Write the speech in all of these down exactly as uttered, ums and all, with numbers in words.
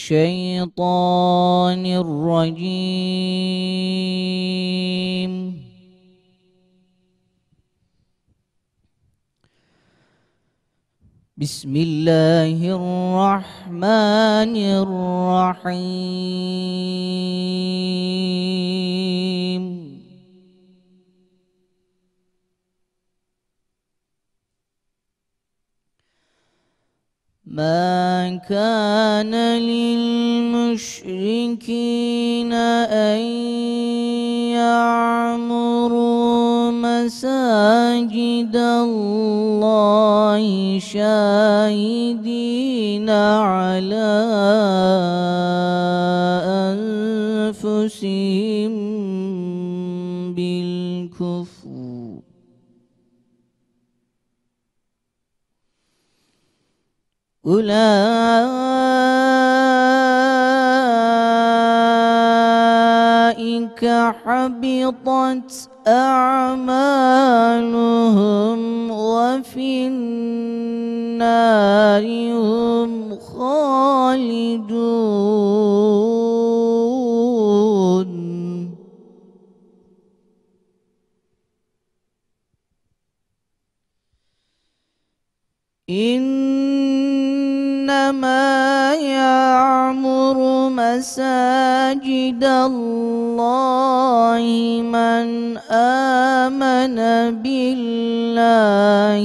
الشيطان الرجيم. بسم الله الرحمن الرحيم. ما كان للمشركين أن يعمروا مساجد الله شاهدين على أنفسهم بالكفر أولئك حبطت أعمالهم وفي النار هم خالدون. إنما يعمر مساجد الله من آمن بالله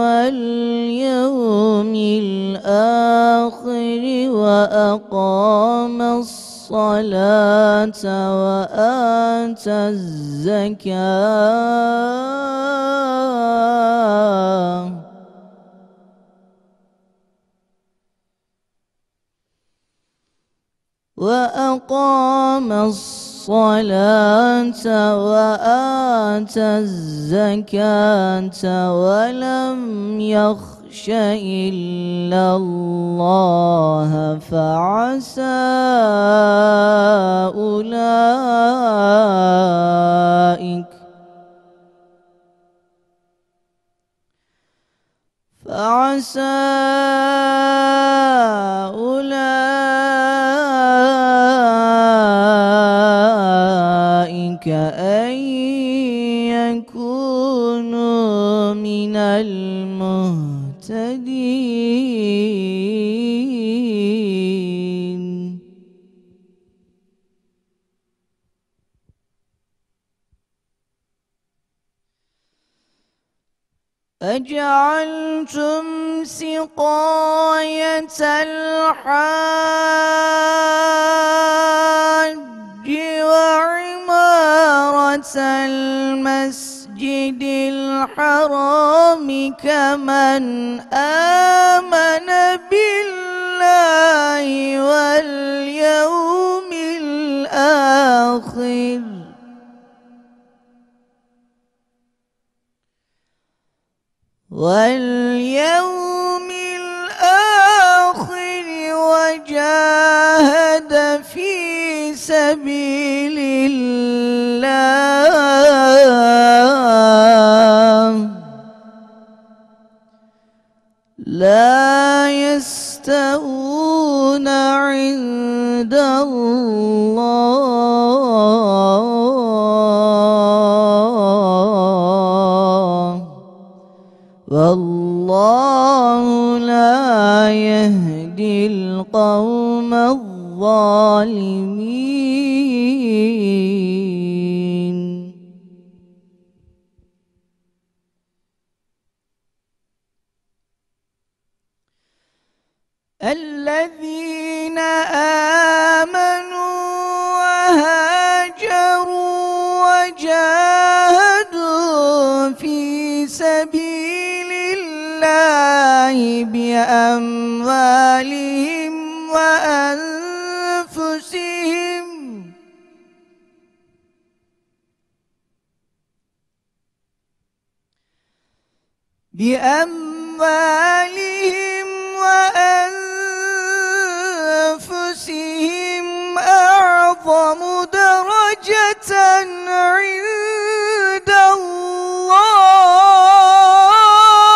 واليوم الآخر وأقام الصلاة وآتى الزكاة وأقام الصلاة وآتى الزكاة ولم يخش إلا الله فعسى أولئك فعسى أولئك أن يكونوا من المهتدين. أجعلتم سقاية الحاج وعمارة المسجد الحرام كمن آمن بالله واليوم الآخر واليوم الآخر وجاهد في سبيل الله لا يستوون عند الله والله لا يهدي القوم الظالمين. الذين آمنوا وهاجروا وجاهدوا في سبيل الله بأموالهم وأنفسهم بأموالهم وأنفسهم أعظم درجة عند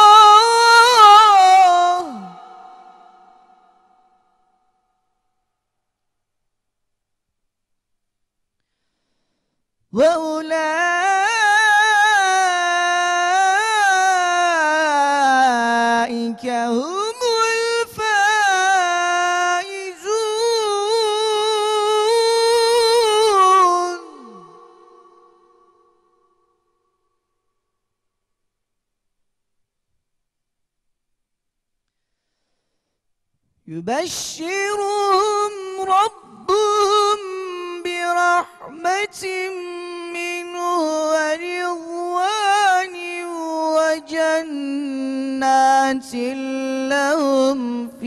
الله وأولئك هم الفائزون. يبشرهم ربهم برحمة منه ورضوان وجنات لهم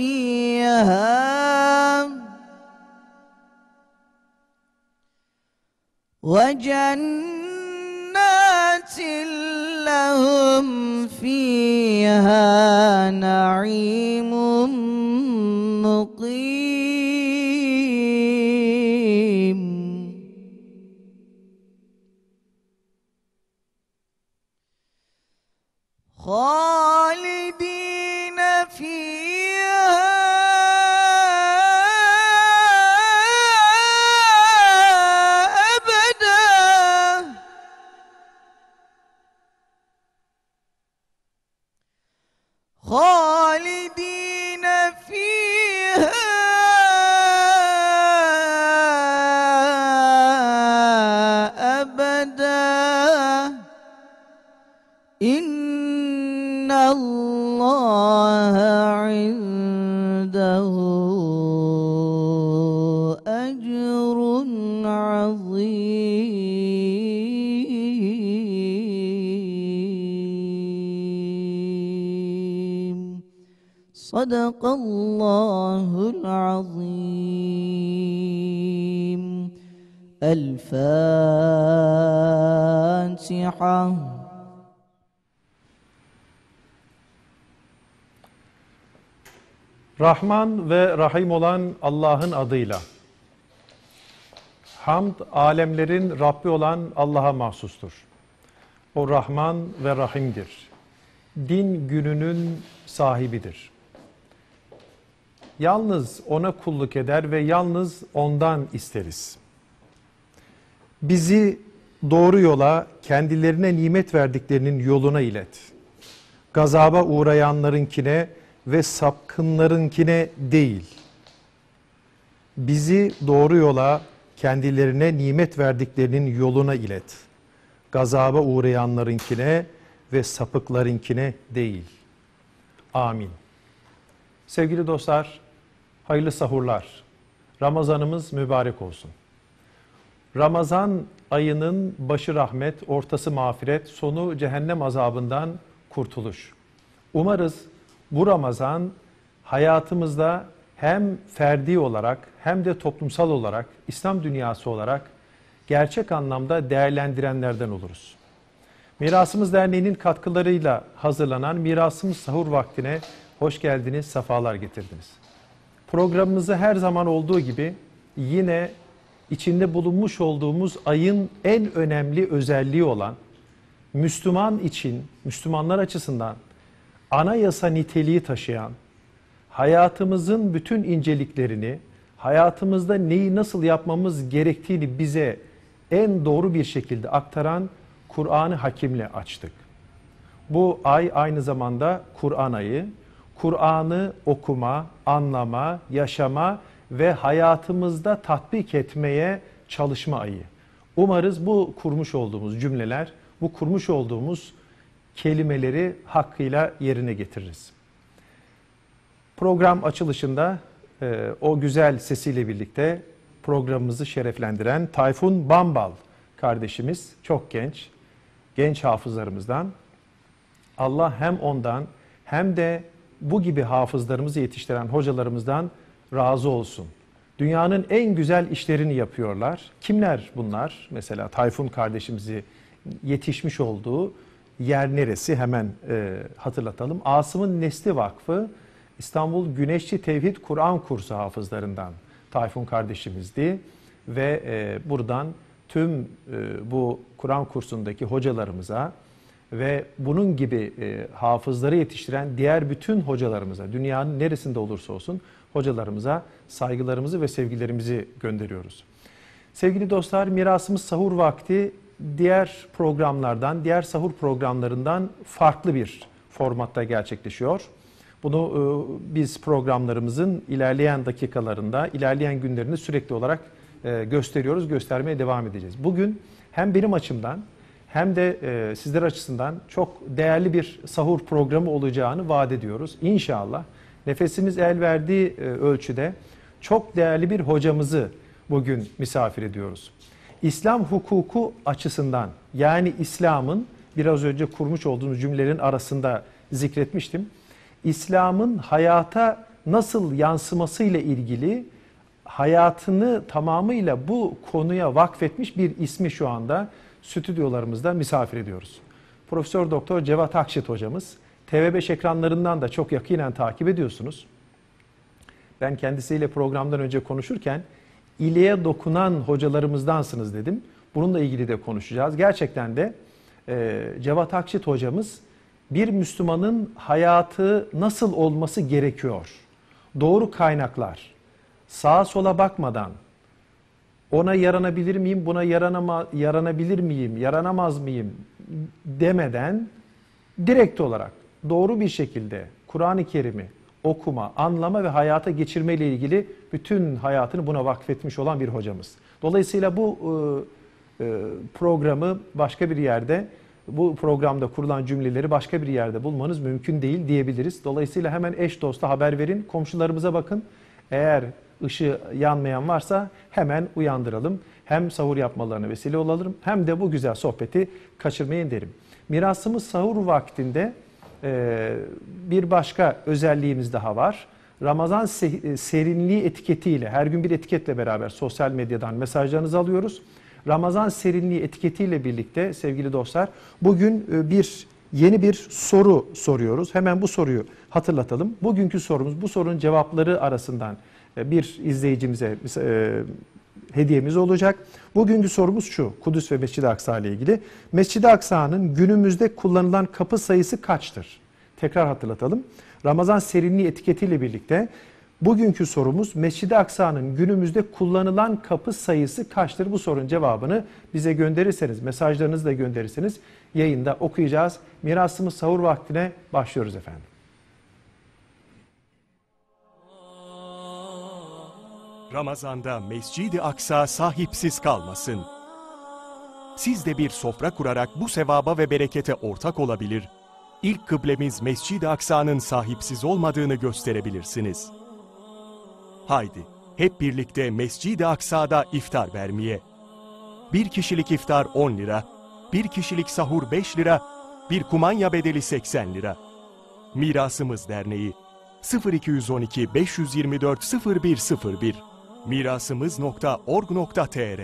فيها وجنات لهم فيها نعيم مقيم. خالدين فيها أبدا خالدين فيها أبدا إن الله عنده أجر عظيم. صدق الله العظيم. الفاتحة. Rahman ve Rahim olan Allah'ın adıyla. Hamd, alemlerin Rabbi olan Allah'a mahsustur. O Rahman ve Rahim'dir. Din gününün sahibidir. Yalnız O'na kulluk eder ve yalnız O'ndan isteriz. Bizi doğru yola, kendilerine nimet verdiklerinin yoluna ilet. Gazaba uğrayanlarınkine ve sapkınlarınkine değil. Bizi doğru yola, kendilerine nimet verdiklerinin yoluna ilet. Gazaba uğrayanlarınkine ve sapıklarınkine değil. Amin. Sevgili dostlar, hayırlı sahurlar. Ramazanımız mübarek olsun. Ramazan ayının başı rahmet, ortası mağfiret, sonu cehennem azabından kurtuluş. Umarız bu Ramazan hayatımızda hem ferdi olarak hem de toplumsal olarak, İslam dünyası olarak gerçek anlamda değerlendirenlerden oluruz. Mirasımız Derneği'nin katkılarıyla hazırlanan Mirasımız Sahur vaktine hoş geldiniz, sefalar getirdiniz. Programımızı her zaman olduğu gibi yine içinde bulunmuş olduğumuz ayın en önemli özelliği olan Müslüman için, Müslümanlar açısından anayasa niteliği taşıyan, hayatımızın bütün inceliklerini, hayatımızda neyi nasıl yapmamız gerektiğini bize en doğru bir şekilde aktaran Kur'an-ı Hakim'le açtık. Bu ay aynı zamanda Kur'an ayı. Kur'an'ı okuma, anlama, yaşama ve hayatımızda tatbik etmeye çalışma ayı. Umarız bu kurmuş olduğumuz cümleler, bu kurmuş olduğumuz kelimeleri hakkıyla yerine getiririz. Program açılışında e, o güzel sesiyle birlikte programımızı şereflendiren Tayfun Bambal kardeşimiz, çok genç, genç hafızlarımızdan. Allah hem ondan hem de bu gibi hafızlarımızı yetiştiren hocalarımızdan razı olsun. Dünyanın en güzel işlerini yapıyorlar. Kimler bunlar? Mesela Tayfun kardeşimizi yetişmiş olduğu yer neresi? Hemen e, hatırlatalım. Asım'ın Nesli Vakfı, İstanbul Güneşçi Tevhid Kur'an kursu hafızlarından Tayfun kardeşimizdi. Ve e, buradan tüm e, bu Kur'an kursundaki hocalarımıza ve bunun gibi e, hafızları yetiştiren diğer bütün hocalarımıza, dünyanın neresinde olursa olsun hocalarımıza saygılarımızı ve sevgilerimizi gönderiyoruz. Sevgili dostlar, Mirasımız Sahur Vakti diğer programlardan, diğer sahur programlarından farklı bir formatta gerçekleşiyor. Bunu e, biz programlarımızın ilerleyen dakikalarında, ilerleyen günlerinde sürekli olarak e, gösteriyoruz, göstermeye devam edeceğiz. Bugün hem benim açımdan hem de e, sizler açısından çok değerli bir sahur programı olacağını vaat ediyoruz. İnşallah nefesimiz el verdiği e, ölçüde çok değerli bir hocamızı bugün misafir ediyoruz. İslam hukuku açısından, yani İslam'ın biraz önce kurmuş olduğumuz cümlelerin arasında zikretmiştim. İslam'ın hayata nasıl yansımasıyla ilgili hayatını tamamıyla bu konuya vakfetmiş bir ismi şu anda stüdyolarımızda misafir ediyoruz. Profesör Doktor Cevat Akşit hocamız. T V beş ekranlarından da çok yakinen takip ediyorsunuz. Ben kendisiyle programdan önce konuşurken iliğe dokunan hocalarımızdansınız dedim. Bununla ilgili de konuşacağız. Gerçekten de e, Cevat Akşit hocamız bir Müslümanın hayatı nasıl olması gerekiyor? Doğru kaynaklar, sağa sola bakmadan ona yaranabilir miyim, buna yaranama, yaranabilir miyim, yaranamaz mıyım demeden direkt olarak doğru bir şekilde Kur'an-ı Kerim'i okuma, anlama ve hayata geçirme ile ilgili bütün hayatını buna vakfetmiş olan bir hocamız. Dolayısıyla bu e, e, programı başka bir yerde, bu programda kurulan cümleleri başka bir yerde bulmanız mümkün değil diyebiliriz. Dolayısıyla hemen eş dosta haber verin, komşularımıza bakın. Eğer ışığı yanmayan varsa hemen uyandıralım. Hem sahur yapmalarına vesile olalım hem de bu güzel sohbeti kaçırmayın derim. Mirasımız sahur vaktinde e, bir başka özelliğimiz daha var. Ramazan serinliği etiketiyle, her gün bir etiketle beraber sosyal medyadan mesajlarınızı alıyoruz. Ramazan serinliği etiketiyle birlikte sevgili dostlar bugün bir yeni bir soru soruyoruz. Hemen bu soruyu hatırlatalım. Bugünkü sorumuz, bu sorunun cevapları arasından bir izleyicimize e, hediyemiz olacak. Bugünkü sorumuz şu: Kudüs ve Mescid-i Aksa ile ilgili. Mescid-i Aksa'nın günümüzde kullanılan kapı sayısı kaçtır? Tekrar hatırlatalım. Ramazan serinliği etiketiyle birlikte bugünkü sorumuz Mescid-i Aksa'nın günümüzde kullanılan kapı sayısı kaçtır? Bu sorunun cevabını bize gönderirseniz, mesajlarınızı da gönderirseniz yayında okuyacağız. Mirasımız sahur vaktine başlıyoruz efendim. Ramazan'da Mescid-i Aksa sahipsiz kalmasın. Siz de bir sofra kurarak bu sevaba ve berekete ortak olabilir, İlk kıblemiz Mescid-i Aksa'nın sahipsiz olmadığını gösterebilirsiniz. Haydi, hep birlikte Mescid-i Aksa'da iftar vermeye. Bir kişilik iftar on lira, bir kişilik sahur beş lira, bir kumanya bedeli seksen lira. Mirasımız Derneği sıfır iki yüz on iki beş yüz yirmi dört sıfır bir sıfır bir mirasımız nokta org nokta tr.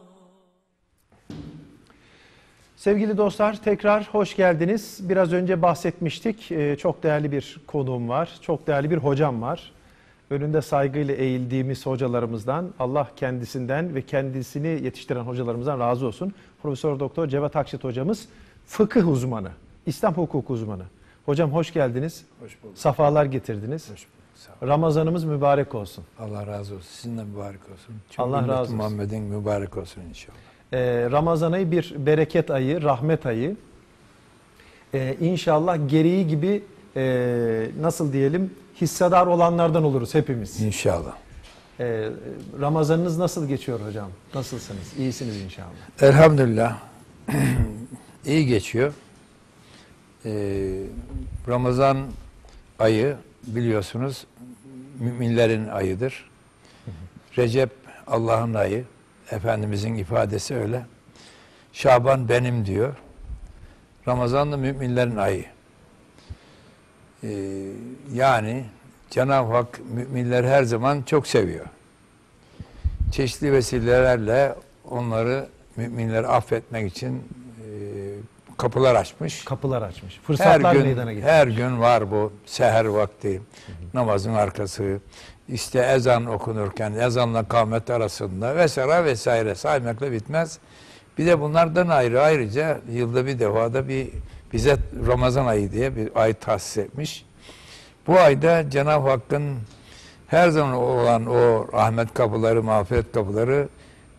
Sevgili dostlar, tekrar hoş geldiniz. Biraz önce bahsetmiştik. Çok değerli bir konuğum var. Çok değerli bir hocam var. Önünde saygıyla eğildiğimiz hocalarımızdan, Allah kendisinden ve kendisini yetiştiren hocalarımızdan razı olsun. Profesör Doktor Cevat Akşit hocamız fıkıh uzmanı, İslam hukuku uzmanı. Hocam hoş geldiniz. Hoş bulduk. Safalar getirdiniz. Hoş bulduk. Sağ olun. Ramazanımız mübarek olsun. Allah razı olsun. Sizin de mübarek olsun. Çünkü Allah razı olsun. Muhammed'in mübarek olsun inşallah. Ee, Ramazan ayı bir bereket ayı, rahmet ayı. Ee, İnşallah gereği gibi e, nasıl diyelim hissedar olanlardan oluruz hepimiz. İnşallah. Ee, Ramazanınız nasıl geçiyor hocam? Nasılsınız? İyisiniz inşallah. Elhamdülillah. İyi geçiyor. Ee, Ramazan ayı biliyorsunuz müminlerin ayıdır. Hı hı. Recep Allah'ın ayı. Efendimizin ifadesi öyle. Şaban benim diyor. Ramazan da müminlerin ayı. Ee, yani Cenab-ı Hak müminleri her zaman çok seviyor. Çeşitli vesilelerle onları, müminleri affetmek için e, kapılar açmış. Kapılar açmış. Fırsatlar her gün, meydana getirmiş. Her gün var bu seher vakti, hı hı. namazın arkası, işte ezan okunurken, ezanla kâmet arasında vesaire vesaire saymakla bitmez. Bir de bunlardan ayrı ayrıca yılda bir defada bir bize Ramazan ayı diye bir ay tahsis etmiş. Bu ayda Cenab-ı Hakk'ın her zaman olan o rahmet kapıları, mağfiret kapıları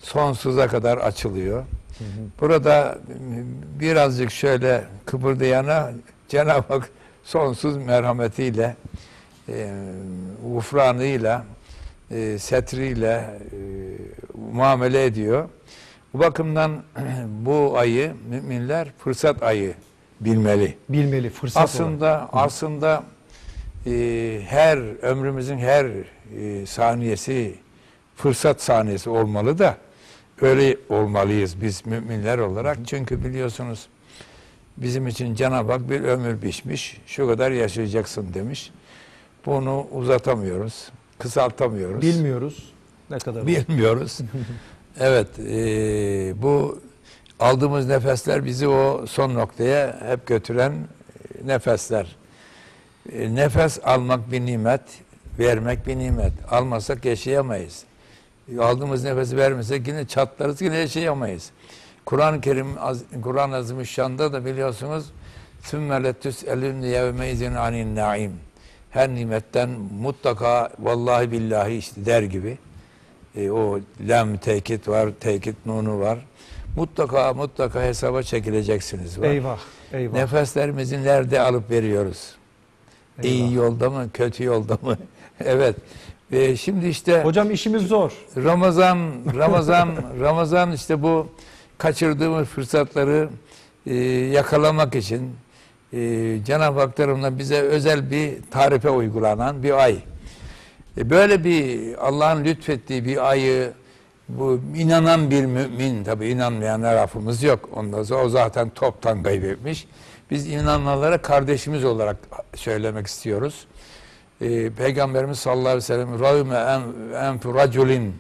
sonsuza kadar açılıyor. Hı hı. Burada birazcık şöyle kıpırdayana Cenab-ı Hak sonsuz merhametiyle, e, ufranıyla, e, setriyle e, muamele ediyor. Bu bakımdan bu ayı müminler fırsat ayı bilmeli. Bilmeli, fırsat aslında olarak. Aslında e, her ömrümüzün her e, saniyesi fırsat saniyesi olmalı da öyle olmalıyız biz müminler olarak. Çünkü biliyorsunuz bizim için Cenab-ı Hak bir ömür biçmiş, şu kadar yaşayacaksın demiş. Bunu uzatamıyoruz, kısaltamıyoruz. Bilmiyoruz ne kadar. Bilmiyoruz. Evet, e, bu aldığımız nefesler bizi o son noktaya hep götüren nefesler. E, nefes almak bir nimet, vermek bir nimet. Almasak yaşayamayız. Aldığımız nefesi vermesek yine çatlarız, yine yaşayamayız. Kur'an-ı Kerim, Kur'an-ı Azimüşşan'da da biliyorsunuz ثُمَّ لَتُسْأَلُنَّ يَوْمَيْزٍ عَنِ النَّعِيمِ her nimetten mutlaka vallahi billahi işte der gibi e, o lam tekit var, tekit nunu var. Mutlaka mutlaka hesaba çekileceksiniz var. Eyvah, eyvah. Nefeslerimizi nerede alıp veriyoruz? Eyvah. İyi yolda mı, kötü yolda mı? Evet. Ve şimdi işte hocam işimiz zor. Ramazan, Ramazan, Ramazan işte bu kaçırdığımız fırsatları e, yakalamak için e, Cenab-ı Hak tarafından bize özel bir tarife uygulanan bir ay. E, böyle bir Allah'ın lütfettiği bir ayı bu inanan bir mümin, tabi inanmayan lafımız yok. Ondan sonra o zaten toptan kaybetmiş. Biz inananlara kardeşimiz olarak söylemek istiyoruz. Ee, Peygamberimiz sallallahu aleyhi ve sellem "Râvme enfu raculin"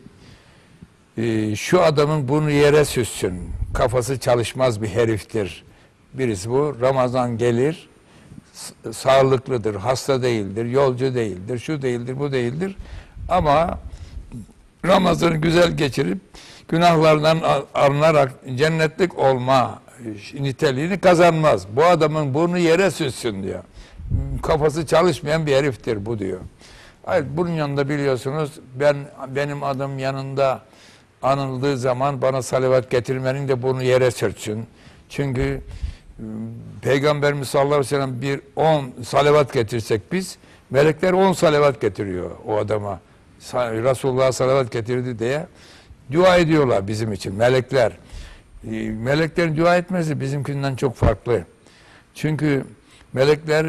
ee, şu adamın burnu yere süssün. Kafası çalışmaz bir heriftir. Birisi bu. Ramazan gelir. Sağlıklıdır, hasta değildir, yolcu değildir, şu değildir, bu değildir. Ama Ramazan'ı güzel geçirip günahlardan arınarak cennetlik olma niteliğini kazanmaz. Bu adamın burnu yere süssün diyor. Kafası çalışmayan bir heriftir bu diyor. Hayır, bunun yanında biliyorsunuz ben benim adım yanında anıldığı zaman bana salavat getirmenin de burnu yere sürtsün. Çünkü Peygamberimiz sallallahu aleyhi ve sellem bir on salavat getirsek biz, melekler on salavat getiriyor o adama. Resulullah salavat getirdi diye dua ediyorlar bizim için melekler. Meleklerin dua etmesi bizimkinden çok farklı. Çünkü melekler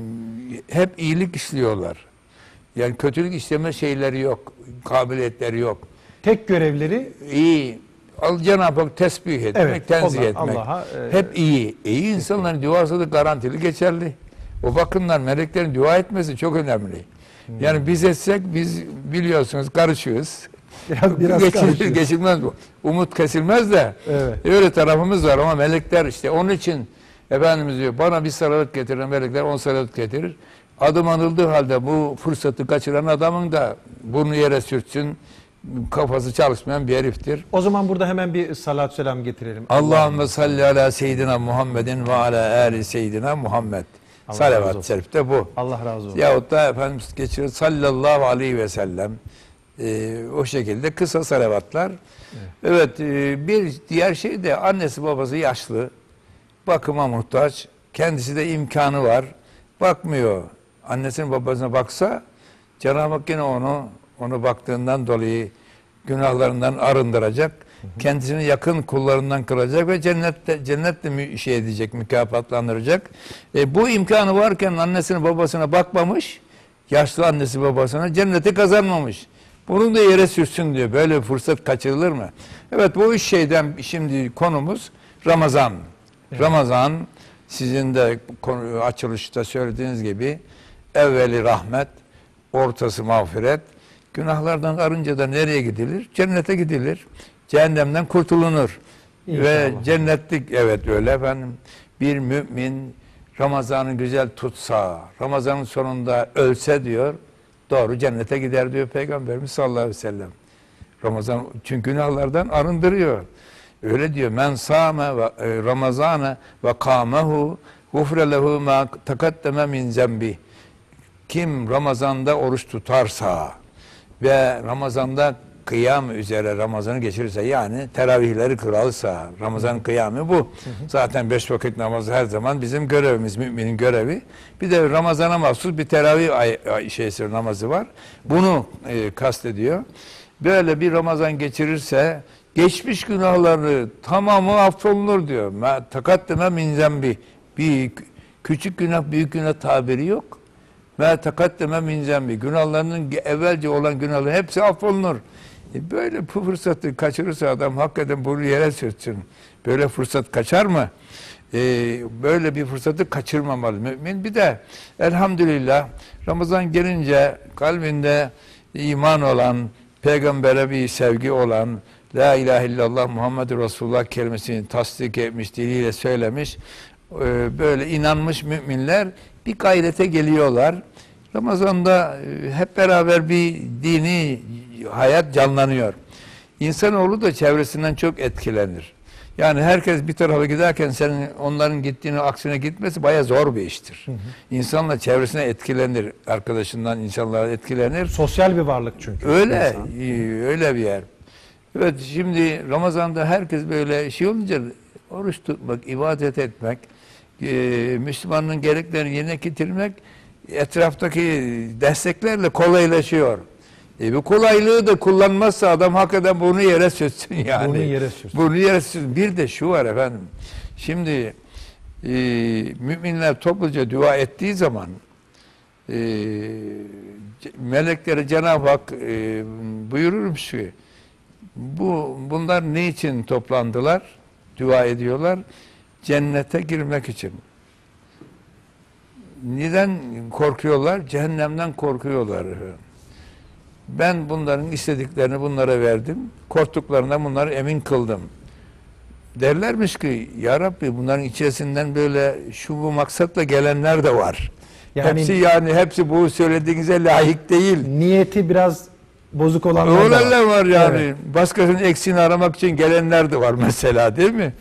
hep iyilik işliyorlar. Yani kötülük işleme şeyleri yok, kabiliyetleri yok. Tek görevleri iyi. Cenab-ı Hak tesbih etmek, evet, tenzih Allah, etmek. Allah'a, e, hep iyi. İyi insanların duası da garantili geçerli. O bakımdan meleklerin dua etmesi çok önemli. Hmm. Yani biz etsek biz biliyorsunuz karışıyoruz. Biraz, biraz Geçilir, geçilmez bu. Umut kesilmez de evet. Öyle tarafımız var ama melekler işte onun için Efendimiz diyor bana bir salavat getiren melekler on salavat getirir. Adım anıldığı halde bu fırsatı kaçıran adamın da burnu yere sürtsün, kafası çalışmayan bir heriftir. O zaman burada hemen bir salat selam getirelim. Allahümme salli ala seyyidina Muhammedin ve ala ali seyyidina Muhammed. Salavat-ı şerifte bu. Allah razı olsun. Yahut da Efendimiz geçirir sallallahu aleyhi ve sellem. Ee, o şekilde kısa salavatlar. Evet, evet e, bir diğer şey de annesi babası yaşlı. Bakıma muhtaç. Kendisi de imkanı var. Bakmıyor. Annesinin babasına baksa Cenab-ı Hak yine onu onu baktığından dolayı günahlarından arındıracak. Hı hı. Kendisini yakın kullarından kılacak ve cennette cennetle mü şey edecek, mükafatlandıracak. E, bu imkanı varken annesine babasına bakmamış. Yaşlı annesi babasına cenneti kazanmamış. Bunun da yere sürsün diyor. Böyle bir fırsat kaçırılır mı? Evet, bu üç şeyden şimdi konumuz Ramazan. Evet. Ramazan sizin de konu, açılışta söylediğiniz gibi evveli rahmet, ortası mağfiret. Günahlardan arınca da nereye gidilir? Cennete gidilir. Cehennemden kurtulunur. İnşallah. Ve cennetlik, evet öyle efendim. Bir mümin Ramazan'ı güzel tutsa, Ramazan'ın sonunda ölse diyor, doğru cennete gider diyor Peygamberimiz sallallahu aleyhi ve sellem. Ramazan çünkü günahlardan arındırıyor. Öyle diyor. Men sâme ve Ramazan'a ve kâmehu gufre lehu ma takaddeme min zembi. Kim Ramazan'da oruç tutarsa ve Ramazan'da kıyam üzere Ramazan'ı geçirirse, yani teravihleri kılarsa, Ramazan kıyamı bu. Hı hı. Zaten beş vakit namazı her zaman bizim görevimiz, müminin görevi. Bir de Ramazan'a mahsus bir teravih ay, ay, şeysi, namazı var. Bunu e, kastediyor. Böyle bir Ramazan geçirirse geçmiş günahları tamamı affolunur diyor. Takaddeme min zembi. Bir küçük günah, büyük günah tabiri yok. Ve takaddeme min zembi. Günahlarının evvelce olan günahların hepsi affolunur. E böyle bu fırsatı kaçırırsa adam hakikaten bunu yere sürtsün. Böyle fırsat kaçar mı? E, böyle bir fırsatı kaçırmamalı mümin. Bir de elhamdülillah Ramazan gelince kalbinde iman olan, peygambere bir sevgi olan, La ilahe illallah Muhammedur Resulullah kelimesini tasdik etmiş, diliyle söylemiş, böyle inanmış müminler bir gayrete geliyorlar. Ramazan'da hep beraber bir dini hayat canlanıyor. İnsanoğlu da çevresinden çok etkilenir. Yani herkes bir tarafa giderken senin onların gittiğini aksine gitmesi bayağı zor bir iştir. Hı hı. İnsanla çevresine etkilenir, arkadaşından insanlara etkilenir. Sosyal bir varlık çünkü. Öyle, öyle bir yer. Evet, şimdi Ramazan'da herkes böyle şey olunca oruç tutmak, ibadet etmek, e, Müslümanın gereklerini yerine getirmek etraftaki desteklerle kolaylaşıyor. E, bu kolaylığı da kullanmazsa adam hakikaten bunu yere sürsün yani. Bunu yere sürsün. Bunu yere sürsün. Bir de şu var efendim. Şimdi e, müminler topluca dua ettiği zaman e, melekleri Cenab-ı Hak e, buyururmuş ki bu, bunlar ne için toplandılar? Dua ediyorlar. Cennete girmek için. Neden korkuyorlar? Cehennemden korkuyorlar. Ben bunların istediklerini bunlara verdim. Korktuklarından bunları emin kıldım. Derlermiş ki ya Rabbi bunların içerisinden böyle şu bu maksatla gelenler de var. Yani, hepsi yani hepsi bu söylediğinize layık değil. Niyeti biraz bozuk olanlar da var. var yani. Evet. Başkasının eksiğini aramak için gelenler de var mesela, değil mi?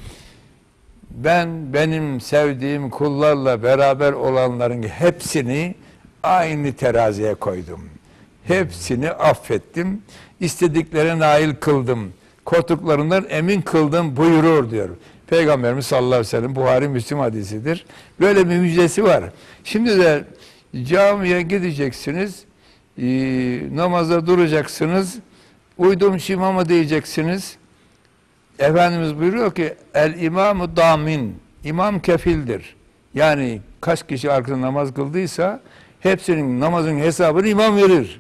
Ben benim sevdiğim kullarla beraber olanların hepsini aynı teraziye koydum. Hepsini affettim. İstediklerine nail kıldım. Korktuklarından emin kıldım buyurur diyor. Peygamberimiz sallallahu aleyhi ve sellem, Buhari Müslim hadisidir. Böyle bir müjdesi var. Şimdi de camiye gideceksiniz, e, namaza duracaksınız, uydum şimama diyeceksiniz. Efendimiz buyuruyor ki el imamu damin, imam kefildir. Yani kaç kişi arkasında namaz kıldıysa hepsinin namazın hesabını imam verir.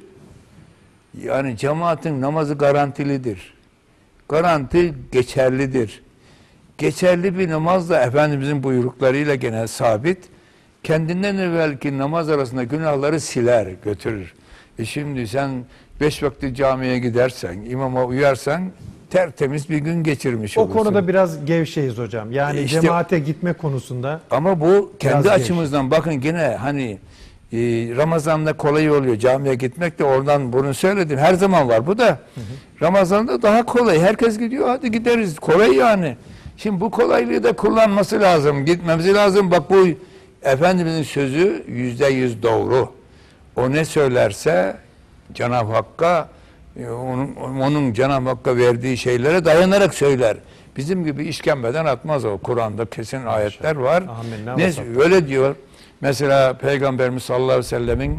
Yani cemaatin namazı garantilidir. Garanti geçerlidir. Geçerli bir namaz da Efendimizin buyruklarıyla gene sabit. Kendinden evvelki namaz arasında günahları siler, götürür. E şimdi sen beş vakti camiye gidersen, imama uyarsan tertemiz bir gün geçirmiş o olursun. O konuda biraz gevşeyiz hocam. Yani e işte, cemaate gitme konusunda. Ama bu kendi açımızdan gevşek. Bakın yine hani e, Ramazan'da kolay oluyor camiye gitmek de, oradan bunu söyledim. Her zaman var bu da. Hı hı. Ramazan'da daha kolay. Herkes gidiyor, hadi gideriz. Kolay yani. Şimdi bu kolaylığı da kullanması lazım. Gitmemiz lazım. Bak bu Efendimizin sözü yüzde yüz doğru. O ne söylerse Cenab-ı Hakk'a, onun, onun Cenab-ı Hakk'a verdiği şeylere dayanarak söyler. Bizim gibi işkembeden atmaz o. Kur'an'da kesin ayetler var. Amin. Ne, öyle diyor. Mesela Peygamberimiz sallallahu aleyhi ve sellemin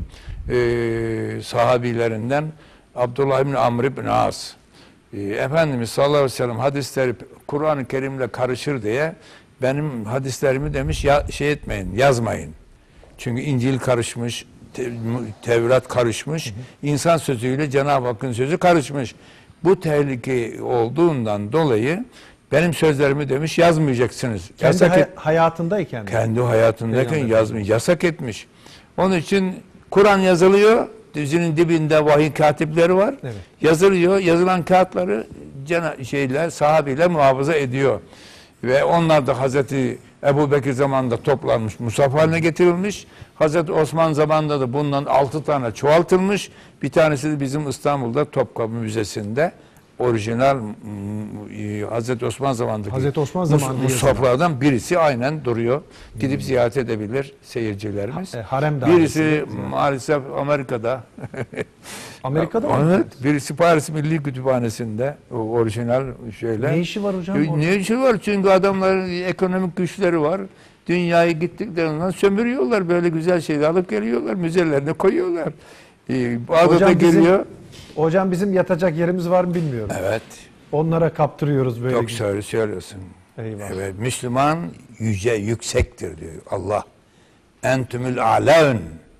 e, sahabilerinden Abdullah ibn Amr ibn As. E, Efendimiz sallallahu aleyhi ve sellem hadisleri Kur'an-ı Kerim'le karışır diye benim hadislerimi demiş ya, şey etmeyin, yazmayın. Çünkü İncil karışmış, te, Tevrat karışmış, hı hı. İnsan sözüyle Cenab-ı Hakk'ın sözü karışmış. Bu tehlike olduğundan dolayı benim sözlerimi demiş yazmayacaksınız. Kendi yasak hay et, hayatındayken. Kendi hayatındayken yazmıyor, yasak etmiş. Onun için Kur'an yazılıyor, dizinin dibinde vahiy katipleri var. Evet. Yazılıyor, yazılan kağıtları cana, şeyler, sahabiler muhafaza ediyor. Ve onlar da Hazreti Ebu Bekir zamanında toplanmış, musaf haline getirilmiş. Hazreti Osman zamanında da bundan altı tane çoğaltılmış. Bir tanesi de bizim İstanbul'da Topkapı Müzesi'nde orijinal m, Hazreti Osman zamanındaki Hazreti Osman mus- zamanında musaflardan birisi aynen duruyor. Gidip ziyaret edebilir seyircilerimiz. E, harem dairesi, birisi değil mi? maalesef Amerika'da. Amerika'da mı? Evet, birisi Paris Milli Kütüphanesi'nde o orijinal şeyler. Ne işi var hocam? E, Ne işi var? Çünkü adamların ekonomik güçleri var. Dünyayı gittiklerinden sömürüyorlar. Böyle güzel şeyler alıp geliyorlar. Müzelerine koyuyorlar. E, Bağdat'a Hocam bizim- geliyor. Hocam bizim yatacak yerimiz var mı bilmiyorum. Evet. Onlara kaptırıyoruz böyle. Çok söyle söylüyorsun. Eyvallah. Evet, Müslüman yüce, yüksektir diyor Allah. Entümül a'laun.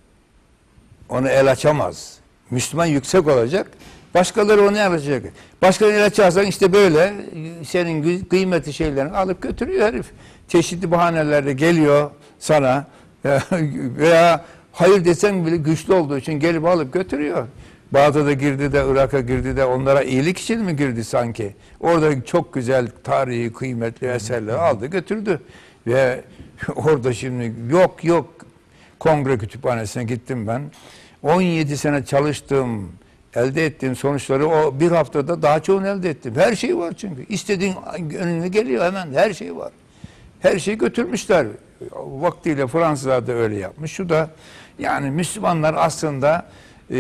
Onu el açamaz. Müslüman yüksek olacak. Başkaları onu el açacak. Başkaları el açarsan işte böyle senin gı- kıymetli şeylerini alıp götürüyor herif. Çeşitli bahanelerle geliyor sana veya hayır desen bile güçlü olduğu için gelip alıp götürüyor. Bağdat'a girdi de Irak'a girdi de onlara iyilik için mi girdi sanki? Orada çok güzel tarihi kıymetli eserler aldı götürdü. Ve orada şimdi yok yok kongre kütüphanesine gittim ben. on yedi sene çalıştığım, elde ettiğim sonuçları o bir haftada daha çoğunu elde ettim. Her şey var çünkü. İstediğin önüne geliyor hemen her şey var. Her şeyi götürmüşler. Vaktiyle Fransızlar da öyle yapmış. Şu da yani Müslümanlar aslında e,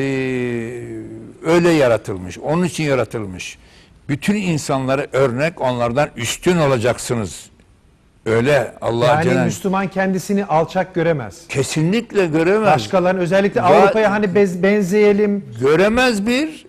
öyle yaratılmış. Onun için yaratılmış. Bütün insanlara örnek, onlardan üstün olacaksınız. Öyle Allah Yani Cenab- Müslüman kendisini alçak göremez. kesinlikle göremez. Başkalarının özellikle Za- Avrupa'ya hani bez, benzeyelim. Göremez bir,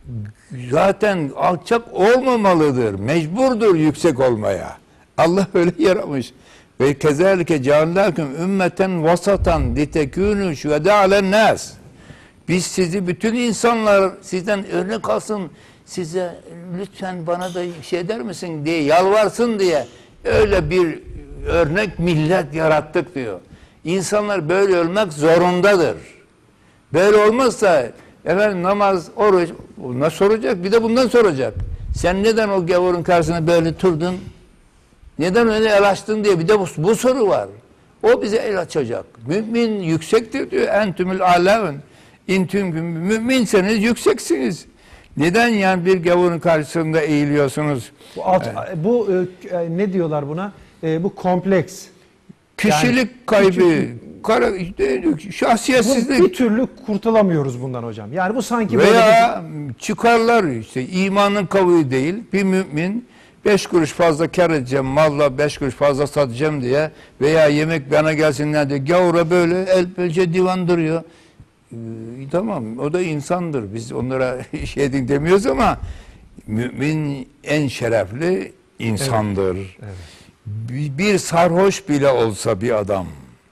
zaten alçak olmamalıdır. Mecburdur yüksek olmaya. Allah öyle yaramış. Ve kezalike ceallâküm ümmeten vasatan litekûnû şühedâ alennâs. Biz sizi bütün insanlar sizden örnek alsın, size lütfen bana da şey der misin diye yalvarsın diye öyle bir örnek millet yarattık diyor. İnsanlar böyle ölmek zorundadır. Böyle olmazsa efendim namaz, oruç bunlar soracak. Bir de bundan soracak. Sen neden o gavurun karşısına böyle turdun? Neden öyle el açtın diye bir de bu, bu soru var. O bize el açacak. Mümin yüksektir diyor. Entümül âlâun. İntüm müminseniz yükseksiniz. Neden yani bir gavurun karşısında eğiliyorsunuz? Bu, alt, bu e, ne diyorlar buna? E, bu kompleks. Kişilik Yani kaybı, küçük- kara, işte, Bu, şahsiyetsizlik bir türlü kurtulamıyoruz bundan hocam. Yani bu sanki böyle veya çıkarlar işte imanın kavuğu değil. Bir mümin beş kuruş fazla kar edeceğim, malla beş kuruş fazla satacağım diye veya yemek bana gelsinler diye gavura böyle el pençe divan duruyor. Ee, tamam o da insandır. Biz onlara şey edin demiyoruz ama mümin en şerefli insandır. Evet, evet. Bir, bir sarhoş bile olsa bir adam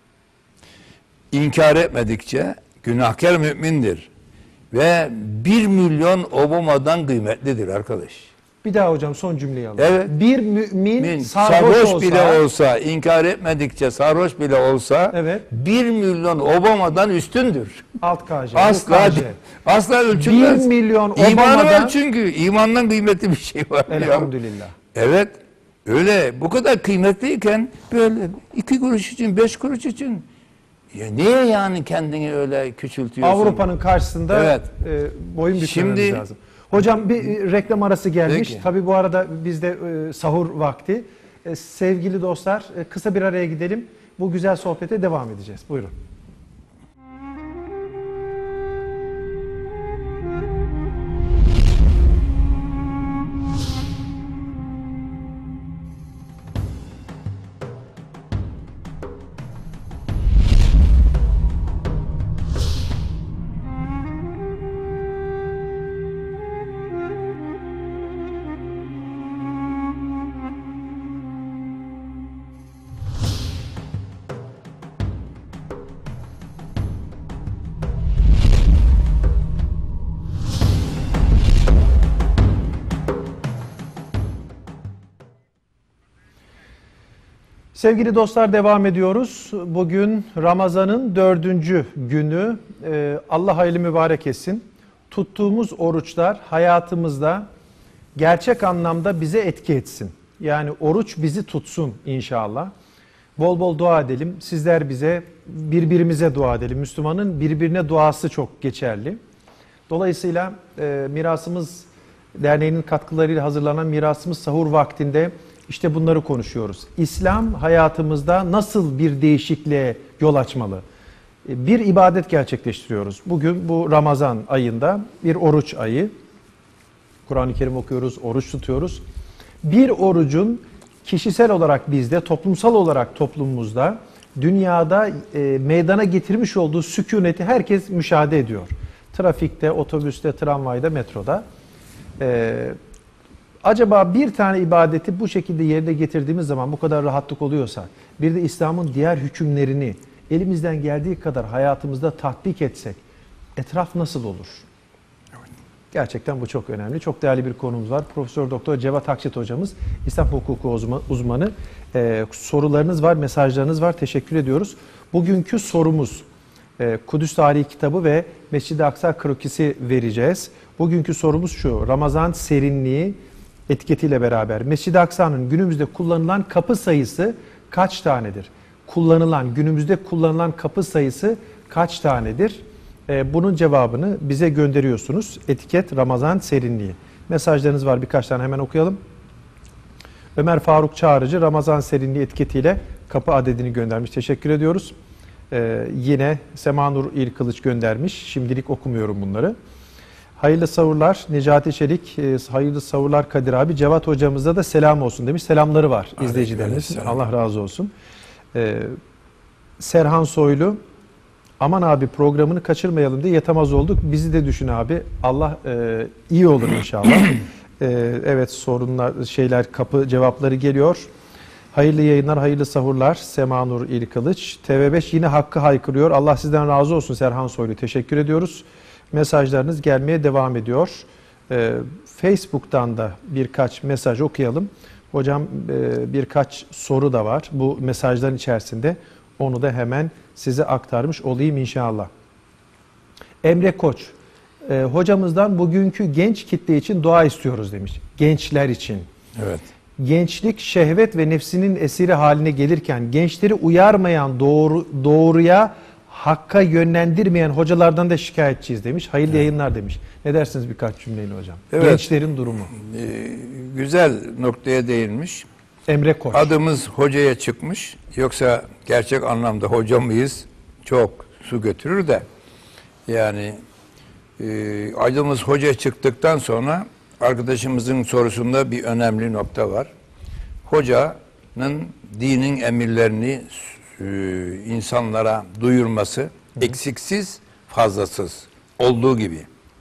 inkar etmedikçe günahkar mümindir. Ve bir milyon Obama'dan kıymetlidir arkadaş. bir daha hocam son cümleyi alalım. Evet. Bir mümin Mümin sarhoş, sarhoş olsa, bile olsa, inkar etmedikçe sarhoş bile olsa Evet. bir milyon Obama'dan üstündür. alt K J. Asla bu K J. asla ölçülmez. Bir milyon İmanı Obama'dan- var çünkü. İmandan kıymetli bir şey var. ya. Elhamdülillah. Evet. Öyle bu kadar kıymetliyken böyle iki kuruş için, beş kuruş için ya niye yani kendini öyle küçültüyorsun? Avrupa'nın karşısında Evet. e, boyun bükmemiz Şimdi- lazım. Hocam bir e, reklam arası gelmiş. Peki. Tabii bu arada bizde e, sahur vakti. E, sevgili dostlar e, kısa bir araya gidelim. Bu güzel sohbete devam edeceğiz. Buyurun. Sevgili dostlar devam ediyoruz. Bugün Ramazan'ın dördüncü günü. Ee, Allah hayırlı mübarek etsin. Tuttuğumuz oruçlar hayatımızda gerçek anlamda bize etki etsin. Yani oruç bizi tutsun inşallah. Bol bol dua edelim. Sizler bize, birbirimize dua edelim. Müslümanın birbirine duası çok geçerli. Dolayısıyla e, mirasımız Derneği'nin katkılarıyla hazırlanan Mirasımız Sahur vaktinde işte bunları konuşuyoruz. İslam hayatımızda nasıl bir değişikliğe yol açmalı? Bir ibadet gerçekleştiriyoruz. Bugün bu Ramazan ayında bir oruç ayı. Kur'an-ı Kerim okuyoruz, oruç tutuyoruz. Bir orucun kişisel olarak bizde, toplumsal olarak toplumumuzda, dünyada e, meydana getirmiş olduğu sükuneti herkes müşahede ediyor. Trafikte, otobüste, tramvayda, metroda. Ee, acaba bir tane ibadeti bu şekilde yerine getirdiğimiz zaman bu kadar rahatlık oluyorsa, bir de İslam'ın diğer hükümlerini elimizden geldiği kadar hayatımızda tatbik etsek, etraf nasıl olur? Gerçekten bu çok önemli. Çok değerli bir konumuz var. Profesör Doktor Cevat Akçet hocamız, İslam hukuku uzmanı. Ee, sorularınız var, mesajlarınız var. Teşekkür ediyoruz. Bugünkü sorumuz, e, Kudüs Tarihi kitabı ve Mescid-i Aksa krokisi vereceğiz. Bugünkü sorumuz şu: Ramazan serinliği etiketiyle beraber Mescid-i Aksa'nın günümüzde kullanılan kapı sayısı kaç tanedir? Kullanılan, günümüzde kullanılan kapı sayısı kaç tanedir? Ee, bunun cevabını bize gönderiyorsunuz. Etiket Ramazan serinliği. Mesajlarınız var, birkaç tane hemen okuyalım. Ömer Faruk Çağrıcı Ramazan serinliği etiketiyle kapı adedini göndermiş. Teşekkür ediyoruz. Ee, yine Semanur İl Kılıç göndermiş. Şimdilik okumuyorum bunları. Hayırlı savurlar Necati Çelik, hayırlı savurlar Kadir abi. Cevat hocamıza da selam olsun demiş. Selamları var izleyicilerimiz. Allah razı olsun. Ee, Serhan Soylu, aman abi programını kaçırmayalım diye yatamaz olduk. Bizi de düşün abi. Allah e, iyi olur inşallah. e, evet, sorunlar, şeyler, kapı cevapları geliyor. Hayırlı yayınlar, hayırlı sahurlar. Semanur İl Kılıç. T V beş yine hakkı haykırıyor. Allah sizden razı olsun Serhan Soylu. Teşekkür ediyoruz. Mesajlarınız gelmeye devam ediyor. Ee, Facebook'tan da birkaç mesaj okuyalım. Hocam e, birkaç soru da var bu mesajların içerisinde. Onu da hemen size aktarmış olayım inşallah. Emre Koç, e, hocamızdan bugünkü genç kitle için dua istiyoruz demiş. Gençler için. Evet. Gençlik şehvet ve nefsinin esiri haline gelirken gençleri uyarmayan, doğru, doğruya, hakka yönlendirmeyen hocalardan da şikayetçiyiz demiş. Hayırlı evet. yayınlar demiş. Ne dersiniz birkaç cümleyle hocam? Evet. Gençlerin durumu. Ee, güzel noktaya değinmiş. Emre Koç. Adımız hocaya çıkmış. Yoksa gerçek anlamda hoca mıyız? Çok su götürür de. Yani e, adımız hocaya çıktıktan sonra arkadaşımızın sorusunda bir önemli nokta var. Hocanın dinin emirlerini insanlara duyurması, hı hı, eksiksiz, fazlasız olduğu gibi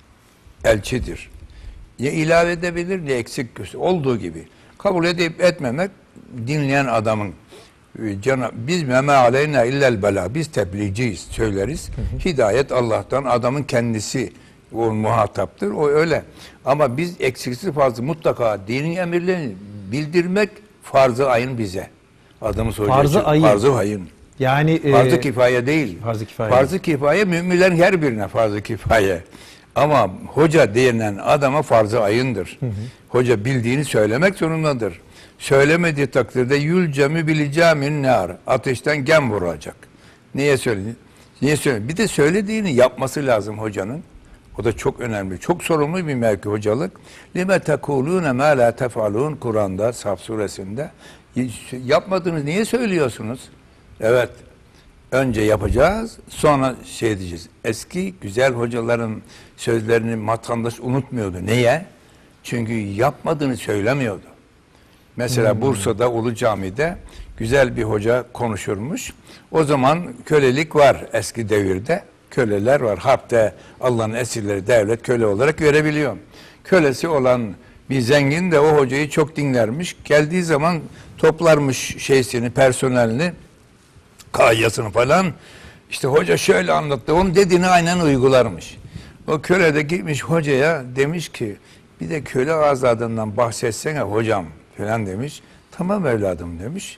elçidir. Ya ilave edebilir ne eksik olduğu gibi. Kabul edip etmemek dinleyen adamın cana, biz meme aleyna illel bela, biz tebliğciyiz, söyleriz. Hı hı. Hidayet Allah'tan, adamın kendisi o muhataptır. O öyle. Ama biz eksiksiz fazla mutlaka dinin emirlerini bildirmek farz-ı ayın bize. Adımız farz-ı ayın. Farz-ı ayın. Yani farz-ı e, kifaye değil. Farz-ı kifaye. Farz-ı kifaye müminlerin her birine farz-ı kifaye. Ama hoca denilen adama farz-ı ayındır. Hı hı. Hoca bildiğini söylemek zorundadır. Söylemediği takdirde yülcemü bilicamin nar. Ateşten gem vuracak. Niye söyledi? Niye söyledi? Bir de söylediğini yapması lazım hocanın. O da çok önemli. Çok sorumlu bir mevki hocalık. Lime tekulune ma la tefalun Kur'an'da Saf suresinde. Yapmadığınız niye söylüyorsunuz? Evet. Önce yapacağız, sonra şey diyeceğiz. Eski güzel hocaların sözlerini vatandaş unutmuyordu. Neye? Çünkü yapmadığını söylemiyordu. Mesela hmm. Bursa'da Ulu Cami'de güzel bir hoca konuşurmuş. O zaman kölelik var eski devirde. Köleler var. Harpte Allah'ın esirleri devlet köle olarak görebiliyor. Kölesi olan bir zengin de o hocayı çok dinlermiş. Geldiği zaman toplarmış şeysini, personelini, kayyasını falan. İşte hoca şöyle anlattı. Onun dediğini aynen uygularmış. O köle de gitmiş hocaya demiş ki bir de köle azadından bahsetsene hocam falan demiş. Tamam evladım demiş.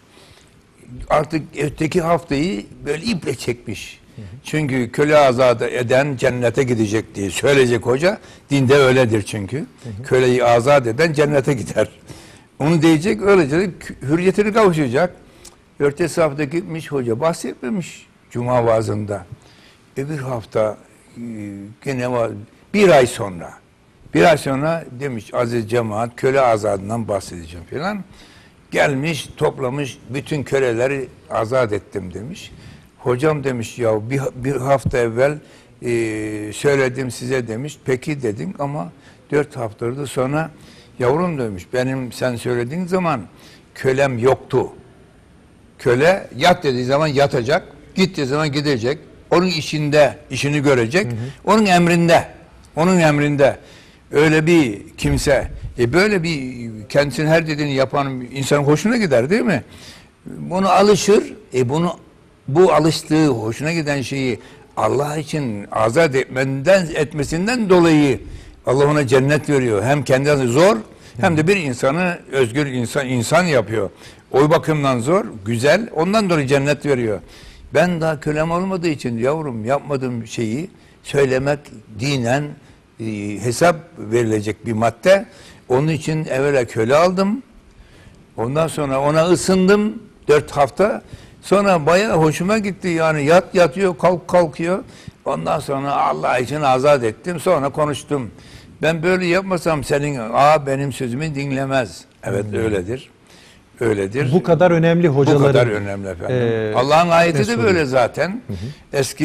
Artık öteki haftayı böyle iple çekmiş. Hı hı. Çünkü köle azat eden cennete gidecek diye söyleyecek hoca. Dinde öyledir çünkü. Hı hı. Köleyi azat eden cennete gider. Onu diyecek, öylece hürriyetini kavuşacak. Ertesi hafta gitmiş hoca bahsetmemiş Cuma vaazında. Öbür hafta gene var bir ay sonra Bir ay sonra demiş aziz cemaat köle azadından bahsedeceğim falan. Gelmiş toplamış bütün köleleri azat ettim demiş. Hocam demiş ya bir, bir hafta evvel e, söyledim size demiş. Peki dedin ama dört haftadır sonra yavrum demiş benim sen söylediğin zaman kölem yoktu. Köle yat dediği zaman yatacak, git dediği zaman gidecek. Onun işinde, işini görecek. Hı hı. Onun emrinde, onun emrinde. Öyle bir kimse, e böyle bir kendisinin her dediğini yapan insanın hoşuna gider değil mi? Bunu alışır, e bunu bu alıştığı, hoşuna giden şeyi Allah için azat etmenden, etmesinden dolayı Allah ona cennet veriyor. Hem kendisi zor, hem de bir insanı özgür insan insan yapıyor. O bakımdan zor, güzel, ondan dolayı cennet veriyor. Ben daha kölem olmadığı için yavrum yapmadığım şeyi söylemek dinen e, hesap verilecek bir madde. Onun için evvela köle aldım. Ondan sonra ona ısındım dört hafta. Sonra bayağı hoşuma gitti yani yat yatıyor kalk kalkıyor. Ondan sonra Allah için azat ettim. Sonra konuştum. Ben böyle yapmasam senin aa benim sözümü dinlemez. Evet hmm. öyledir. Öyledir. Bu kadar önemli hocaların. Bu kadar önemli efendim. E, Allah'ın ayeti de böyle zaten. Hı hı. Eski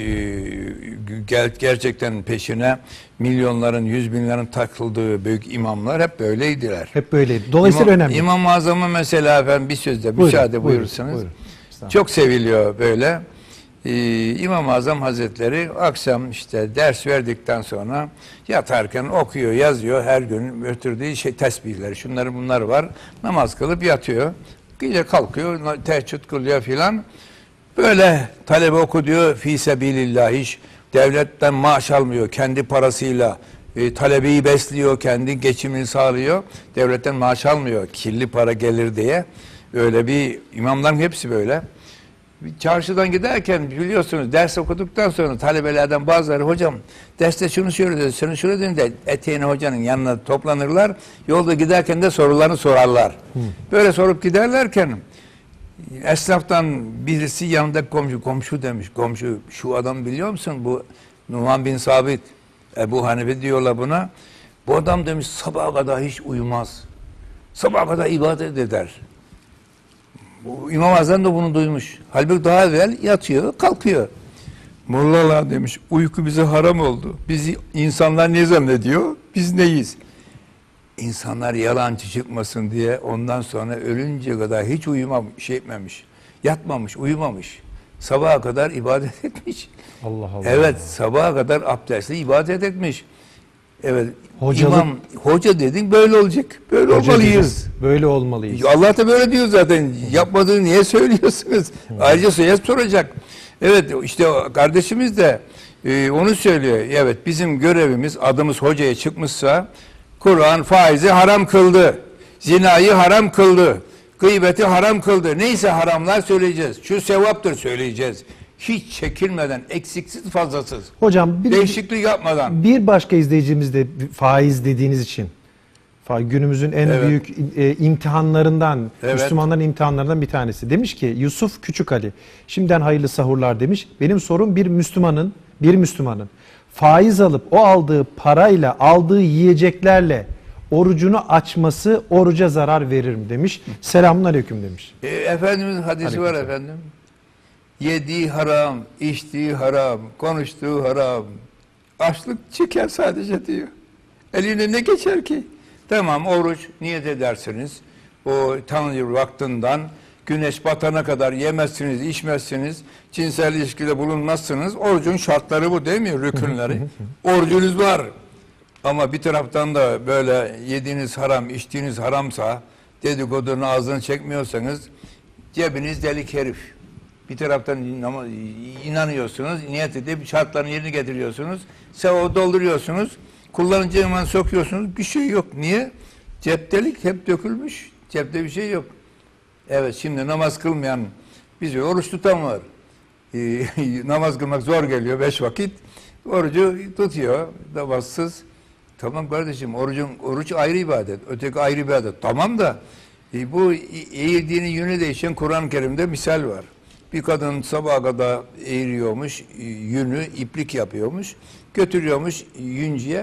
e, gerçekten peşine milyonların, yüz binlerin takıldığı büyük imamlar hep böyleydiler. Hep böyleydi. Dolayısıyla İmam, önemli. İmam-ı Azam'ı mesela efendim bir sözde buyurun, müsaade buyurursanız. Buyurun, buyurun. Çok seviliyor böyle. Ee, İmam-ı Azam Hazretleri akşam işte ders verdikten sonra yatarken okuyor, yazıyor her gün götürdüğü şey tesbihleri, şunları bunlar var. Namaz kılıp yatıyor. Gece kalkıyor, teheccüd kılıyor filan. Böyle talebe oku diyor fi sebilillah, hiç devletten maaş almıyor. Kendi parasıyla e, talebeyi besliyor, kendi geçimini sağlıyor. Devletten maaş almıyor. Kirli para gelir diye. Öyle bir imamların hepsi böyle. Çarşıdan giderken biliyorsunuz ders okuduktan sonra talebelerden bazıları hocam derste şunu söyledi, şunu söyledi de eteğine hocanın yanına toplanırlar. Yolda giderken de sorularını sorarlar. Hı. Böyle sorup giderlerken esnaftan birisi yanındaki komşu, komşu demiş, komşu şu adam biliyor musun? Bu Numan bin Sabit, Ebu Hanife diyorlar buna. Bu adam demiş sabaha kadar hiç uyumaz. Sabaha kadar ibadet eder. Bu İmam Azam da bunu duymuş. Halbuki daha evvel yatıyor, kalkıyor. Mollalar demiş, uyku bize haram oldu. Bizi insanlar ne zannediyor? Biz neyiz? İnsanlar yalancı çıkmasın diye ondan sonra ölünceye kadar hiç uyumamış, şey etmemiş. Yatmamış, uyumamış. Sabaha kadar ibadet etmiş. Allah Allah. Evet, sabaha kadar abdestli ibadet etmiş. Evet, Hocalık, İmam, hoca dedin böyle olacak. Böyle hoca olmalıyız. Dedim, böyle olmalıyız. Allah da böyle diyor zaten. Yapmadığını niye söylüyorsunuz? Ayrıca söz soracak. Evet işte kardeşimiz de e, onu söylüyor. Evet bizim görevimiz adımız hocaya çıkmışsa Kur'an faizi haram kıldı. Zinayı haram kıldı. Gıybeti haram kıldı. Neyse haramlar söyleyeceğiz. Şu sevaptır söyleyeceğiz. Hiç çekilmeden, eksiksiz, fazlasız. Hocam bir, değişiklik yapmadan. Bir başka izleyicimiz de faiz dediğiniz için günümüzün en evet. büyük e, imtihanlarından, evet. Müslümanların imtihanlarından bir tanesi. Demiş ki Yusuf Küçük Ali, şimdiden hayırlı sahurlar demiş. Benim sorum bir Müslümanın, bir Müslümanın faiz alıp o aldığı parayla, aldığı yiyeceklerle orucunu açması oruca zarar verir mi demiş. Selamünaleyküm demiş. E, Efendimizin hadisi Aleyküm var selam. Efendim. Yediği haram, içtiği haram, konuştuğu haram. Açlık çeker sadece diyor. Eline ne geçer ki? Tamam oruç niyet edersiniz. O Tanrı vaktinden güneş batana kadar yemezsiniz, içmezsiniz. Cinsel ilişkide bulunmazsınız. Orucun şartları bu değil mi? Rükünleri. Orucunuz var. Ama bir taraftan da böyle yediğiniz haram, içtiğiniz haramsa, dedikodunun ağzını çekmiyorsanız cebiniz delik herif. Bir taraftan inanıyorsunuz, niyet edip şartlarını yerine getiriyorsunuz. Sevabı dolduruyorsunuz. Kullanıcı hemen sokuyorsunuz. Bir şey yok. Niye? Cep delik hep dökülmüş. Cepte bir şey yok. Evet şimdi namaz kılmayan, bize oruç tutan var. Ee, namaz kılmak zor geliyor beş vakit. Orucu tutuyor. Namazsız. Tamam kardeşim orucun, oruç ayrı ibadet. Öteki ayrı ibadet. Tamam da e, bu eğildiğinin yönü değişen Kur'an-ı Kerim'de misal var. Bir kadın sabaha kadar eğiliyormuş, yünü iplik yapıyormuş, götürüyormuş yüncüye.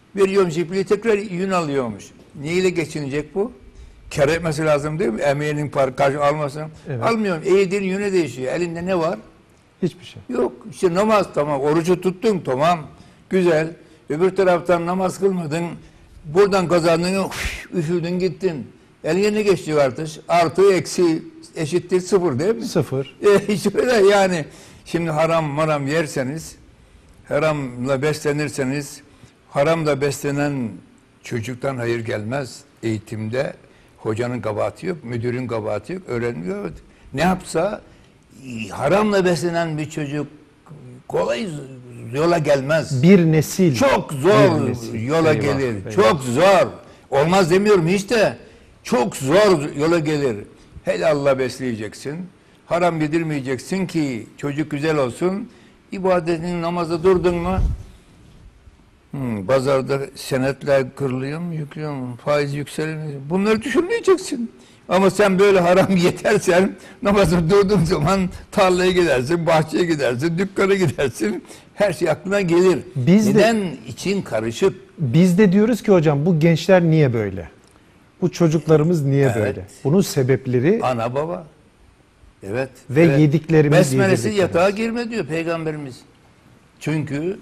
Veriyormuş ipliği, tekrar yün alıyormuş. Neyle geçinecek bu? Kar etmesi lazım değil mi? Emeğinin karşı almasın. Evet. Almıyorum. Eğdiğin yüne değişiyor. Elinde ne var? Hiçbir şey. Yok. İşte namaz tamam. Orucu tuttun tamam. Güzel. Öbür taraftan namaz kılmadın. Buradan kazandın, üfürdün gittin. Eline ne geçti artış? Artı eksi eşittir sıfır değil mi? Sıfır. E, şöyle yani. Şimdi haram maram yerseniz, haramla beslenirseniz, haramla beslenen çocuktan hayır gelmez. Eğitimde hocanın kabahati yok, müdürün kabahati yok, öğrenmiyor. Ne yapsa haramla beslenen bir çocuk kolay yola gelmez. Bir nesil. Çok zor bir nesil. yola Eyvah, gelir. eyvah. Çok zor. Olmaz demiyorum hiç de. Çok zor yola gelir. Helalla besleyeceksin. Haram yedirmeyeceksin ki çocuk güzel olsun. İbadetinin namazda durdun mu? Hmm, pazarda senetler kırılıyor mu, yüklüyor mu? Faiz yükselmiyor. Bunları düşünmeyeceksin. Ama sen böyle haram yetersen namazda durduğun zaman tarlaya gidersin, bahçeye gidersin, dükkana gidersin. Her şey aklına gelir. Biz de- Neden? için karışık. Biz de diyoruz ki hocam bu gençler niye böyle? Bu çocuklarımız niye Evet. böyle? Bunun sebepleri Ana baba. Evet. Ve evet. yediklerimiz, Besmelesiz yedirdiklerimiz. yatağa girme diyor Peygamberimiz. Çünkü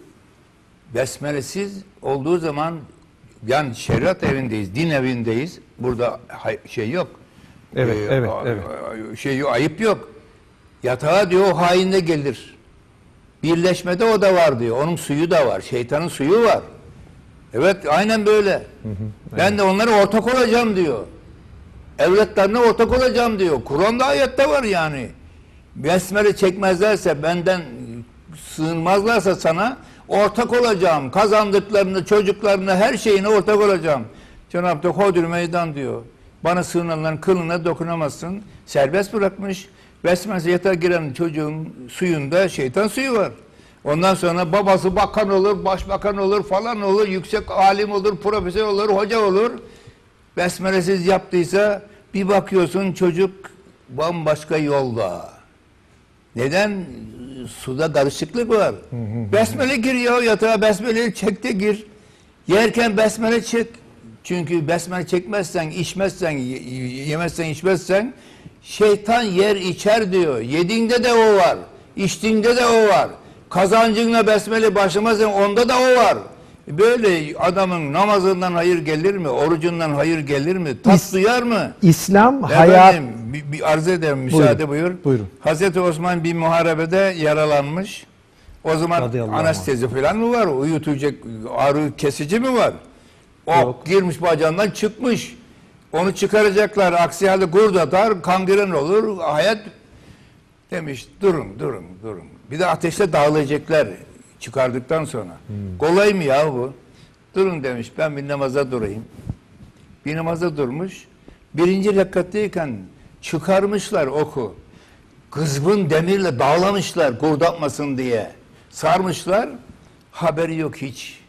besmelesiz olduğu zaman yani şeriat evindeyiz, din evindeyiz. Burada hay- şey yok. Evet, Ee, evet, a- evet. Şey yok, ayıp yok. Yatağa diyor o hainde gelir. Birleşmede o da var diyor. Onun suyu da var. Şeytanın suyu var. Evet, aynen böyle. Ben de onlara ortak olacağım diyor. Evlatlarına ortak olacağım diyor. Kur'an'da ayette var yani. Besmele çekmezlerse, benden sığınmazlarsa sana ortak olacağım. Kazandıklarını, çocuklarına, her şeyine ortak olacağım. Cenab-ı Hak hodür meydan diyor. Bana sığınanların kılına dokunamazsın. Serbest bırakmış. Besmele yatağa giren çocuğun suyunda şeytan suyu var. Ondan sonra babası bakan olur, başbakan olur, falan olur, yüksek alim olur, profesör olur, hoca olur. Besmelesiz yaptıysa bir bakıyorsun çocuk bambaşka yolda. Neden? Suda karışıklık var. Besmele gir ya yatağa, besmeleyi çek de gir. Yerken besmele çek. Çünkü besmele çekmezsen, içmezsen, yemezsen, içmezsen şeytan yer içer diyor. Yediğinde de o var. İçtiğinde de o var. Kazancınla besmele başlamazsan onda da o var. Böyle adamın namazından hayır gelir mi? Orucundan hayır gelir mi? Tat İs- duyar mı? İslam Ben hayat... benim bir, bir arz ederim, müsaade Buyurun, buyur. buyurun. Hazreti Osman bir muharebede yaralanmış. O zaman Radıyallahu anestezi falan mı var? Uyutacak, ağrı kesici mi var? O Yok. girmiş bacağından çıkmış. Onu çıkaracaklar. Aksi halde gurd atar, kangren olur. Hayat demiş. Durun, durun, durun. Bir de ateşle dağılacaklar çıkardıktan sonra. Hmm. Kolay mı ya bu? Durun demiş. Ben bir namaza durayım. Bir namaza durmuş. Birinci rekattayken çıkarmışlar oku. Kızgın demirle bağlamışlar gurd atmasın diye. Sarmışlar. Haberi yok hiç.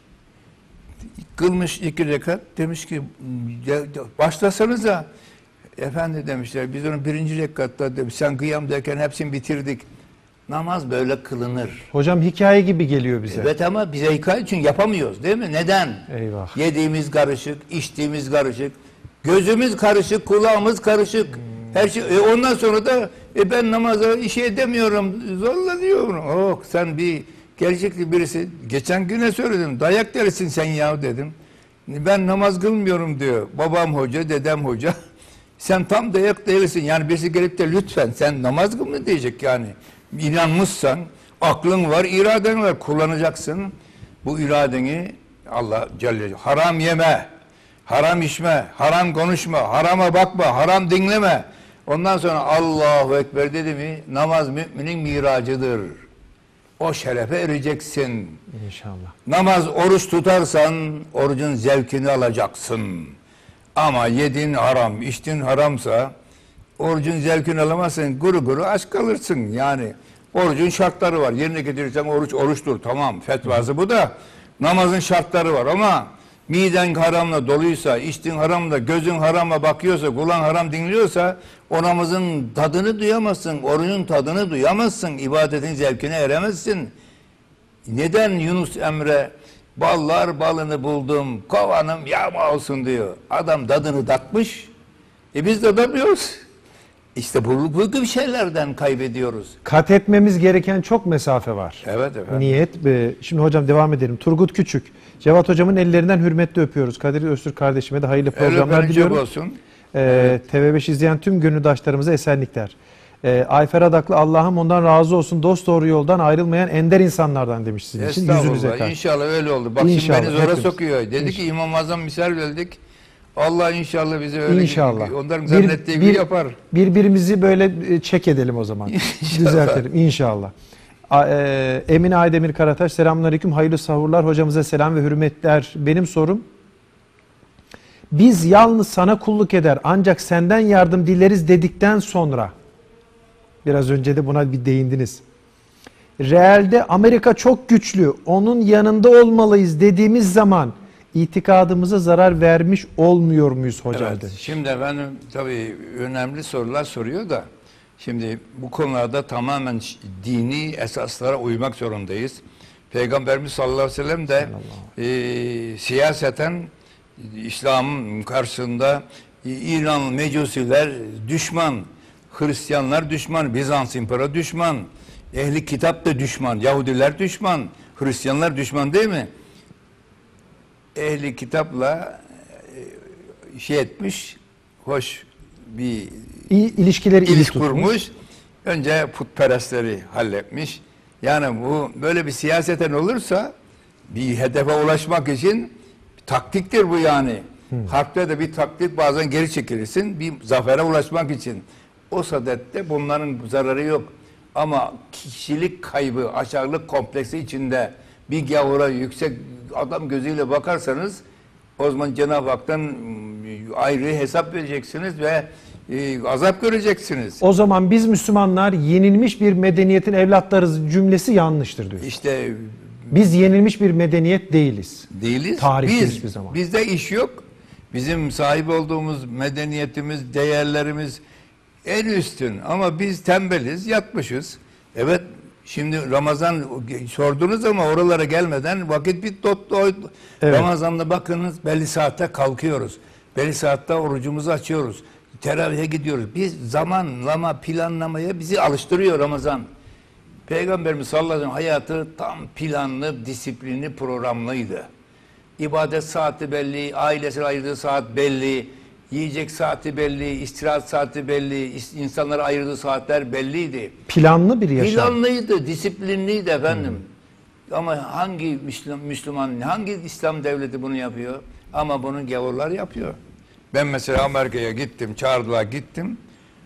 Kılmış iki rekat. Demiş ki başlasanıza. Efendi demişler biz onu birinci rekatta demiş, sen kıyam derken hepsini bitirdik. Namaz böyle kılınır. Hocam hikaye gibi geliyor bize. Evet ama bize hikaye için yapamıyoruz değil mi? Neden? Eyvah. Yediğimiz karışık, içtiğimiz karışık, gözümüz karışık, kulağımız karışık. Hmm. Her şey. E ondan sonra da e ben namaza işe edemiyorum, zorlanıyorum. Oh sen bir gerçekli birisi. Geçen güne söyledim. Dayak dersin sen ya dedim. Ben namaz kılmıyorum diyor. Babam hoca, dedem hoca. Sen tam dayak değilsin. Yani birisi gelip de lütfen sen namaz kıl mı diyecek yani. İnanmışsan, aklın var, iraden var, kullanacaksın. Bu iradeni Allah Celle haram yeme, haram içme, haram konuşma, harama bakma, haram dinleme. Ondan sonra Allahu Ekber dedi mi namaz müminin miracıdır. O şerefe ereceksin. İnşallah. Namaz, oruç tutarsan orucun zevkini alacaksın. Ama yediğin haram, içtiğin haramsa orucun zevkini alamazsın, guru guru aç kalırsın yani. Orucun şartları var. Yerine getirirsen oruç oruçtur. Tamam, fetvası bu da. Namazın şartları var ama miden haramla doluysa, içtiğin haramla, gözün haramla bakıyorsa, kulağın haram dinliyorsa o namazın tadını duyamazsın, orucun tadını duyamazsın, ibadetin zevkine eremezsin. Neden Yunus Emre Ballar balını buldum, kovanım yağma olsun diyor. Adam tadını tatmış. E biz de tadamıyoruz. İşte bu, bu gibi şeylerden kaybediyoruz. Kat etmemiz gereken çok mesafe var. Evet efendim. Niyet. e, Şimdi hocam devam edelim. Turgut Küçük. Cevat hocamın ellerinden hürmetle öpüyoruz. Kadir Öztürk kardeşime de hayırlı programlar El diliyorum. olsun. Ee, T V beş izleyen tüm gönüldaşlarımıza esenlikler. Ee, Ayfer Adaklı, Allah'ım ondan razı olsun, dost doğru yoldan ayrılmayan ender insanlardan demiş sizin için. Yüzünüze Estağfurullah. karşı. İnşallah öyle oldu. Bak İnşallah, şimdi beni zora hepimiz. sokuyor. Dedi İnşallah. ki İmam-ı Azam misal verdik. Allah inşallah bizi öyle İnşallah. onların zannettiği gibi yapar. Birbirimizi böyle e, çek edelim o zaman. Düzeltelim inşallah. A, e, Emine Aydemir Karataş, selamünaleyküm, hayırlı sahurlar, hocamıza selam ve hürmetler. Benim sorum, biz yalnız sana kulluk eder ancak senden yardım dileriz dedikten sonra, biraz önce de buna bir değindiniz. Realde Amerika çok güçlü, onun yanında olmalıyız dediğimiz zaman itikadımıza zarar vermiş olmuyor muyuz hocam? Evet. Demiş. Şimdi efendim tabii önemli sorular soruyor da şimdi bu konularda tamamen dini esaslara uymak zorundayız. Peygamberimiz sallallahu aleyhi ve sellem de e, siyaseten İslam'ın karşısında e, İranlı mecusiler düşman, Hristiyanlar düşman, Bizans İmparatoru düşman, ehli kitap da düşman, Yahudiler düşman, Hristiyanlar düşman değil mi? Ehli kitapla e, şey etmiş, hoş bir İyi, ilişkileri iyi iliş tutmuş. kurmuş. Önce putperestleri halletmiş. Yani bu böyle bir siyaseten olursa bir hedefe ulaşmak için bir taktiktir bu yani. Hmm. Harpte de bir taktik, bazen geri çekilirsin bir zafere ulaşmak için. O sadette bunların zararı yok. Ama kişilik kaybı, aşağılık kompleksi içinde bir gavura yüksek adam gözüyle bakarsanız o zaman Cenab-ı Hak'tan ayrı hesap vereceksiniz ve e, azap göreceksiniz. O zaman biz Müslümanlar yenilmiş bir medeniyetin evlatlarız cümlesi yanlıştır diyor. İşte Biz yenilmiş bir medeniyet değiliz. değiliz. Tarihte Biz, hiçbir zaman. Bizde iş yok. Bizim sahip olduğumuz medeniyetimiz, değerlerimiz en üstün. Ama biz tembeliz, yatmışız. Evet, şimdi Ramazan sordunuz ama oralara gelmeden vakit bir dot dot. Evet. Ramazan'da bakınız belli saatte kalkıyoruz. Belli saatte orucumuzu açıyoruz. Teravihe gidiyoruz. Biz zamanlama, planlamaya bizi alıştırıyor Ramazan. Peygamberimiz sallallahu aleyhi ve sellem hayatı tam planlı, disiplinli, programlıydı. İbadet saati belli, ailesine ayırdığı saat belli, yiyecek saati belli, istirahat saati belli, insanlara ayırdığı saatler belliydi. Planlı bir yaşam. Planlıydı, disiplinliydi efendim. Hmm. Ama hangi Müslüman, Müslüman, hangi İslam devleti bunu yapıyor? Ama bunu gavurlar yapıyor. Ben mesela Amerika'ya gittim, çağırdılar gittim.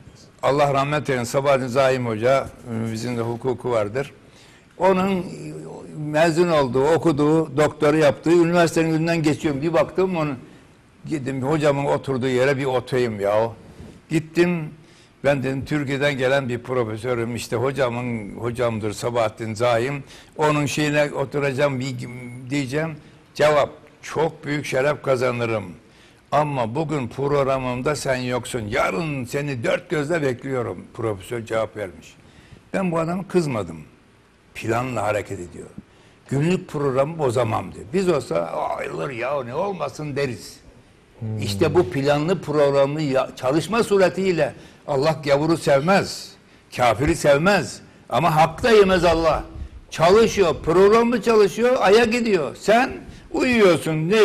Allah rahmet eylesin Sabahattin Zaim Hoca, bizim de hukuku vardır. Onun mezun olduğu, okuduğu, doktoru yaptığı üniversitenin önünden geçiyorum. Bir baktım onun, gittim hocamın oturduğu yere bir oturayım ya. Gittim, ben dedim Türkiye'den gelen bir profesörüm, işte hocamın hocamdır Sabahattin Zaim. Onun şeyine oturacağım bir, diyeceğim. Cevap, çok büyük şeref kazanırım. Ama bugün programımda sen yoksun. Yarın seni dört gözle bekliyorum. Profesör cevap vermiş. Ben bu adamı kızmadım. Planla hareket ediyor. Günlük programı bozamam diyor. Biz olsa ayılır ya ne olmasın deriz. Hmm. İşte bu planlı programı çalışma suretiyle Allah gavuru sevmez. Kafiri sevmez. Ama hakta yemez Allah. Çalışıyor. Programı çalışıyor. Aya gidiyor. Sen uyuyorsun. Ne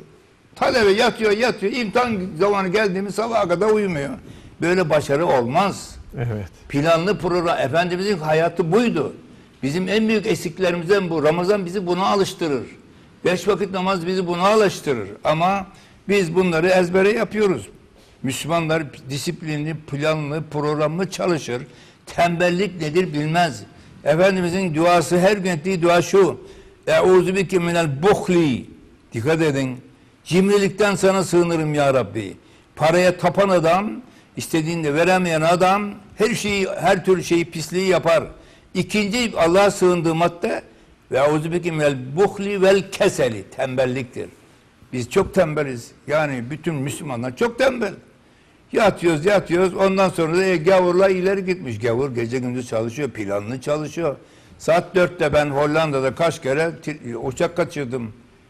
talebe yatıyor yatıyor. İmtihan zamanı geldiğimiz sabaha kadar uyumuyor. Böyle başarı olmaz. Evet. Planlı program. Efendimizin hayatı buydu. Bizim en büyük eksiklerimizden bu. Ramazan bizi buna alıştırır. Beş vakit namaz bizi buna alıştırır. Ama biz bunları ezbere yapıyoruz. Müslümanlar disiplinli, planlı, programlı çalışır. Tembellik nedir bilmez. Efendimizin duası, her gün ettiği dua şu. Eûzü bike minel buhli. Dikkat edin. Cimrilikten sana sığınırım ya Rabbi. Paraya tapan adam, istediğinde veremeyen adam her şeyi, her türlü şeyi pisliği yapar. İkinci Allah'a sığındığı madde ve eûzübike minel buhli vel keseli, tembelliktir. Biz çok tembeliz. Yani bütün Müslümanlar çok tembel. Yatıyoruz yatıyoruz ondan sonra da e, gavurla ileri gitmiş. Gavur gece gündüz çalışıyor, planlı çalışıyor. Saat dörtte ben Hollanda'da kaç kere uçak kaçırdım.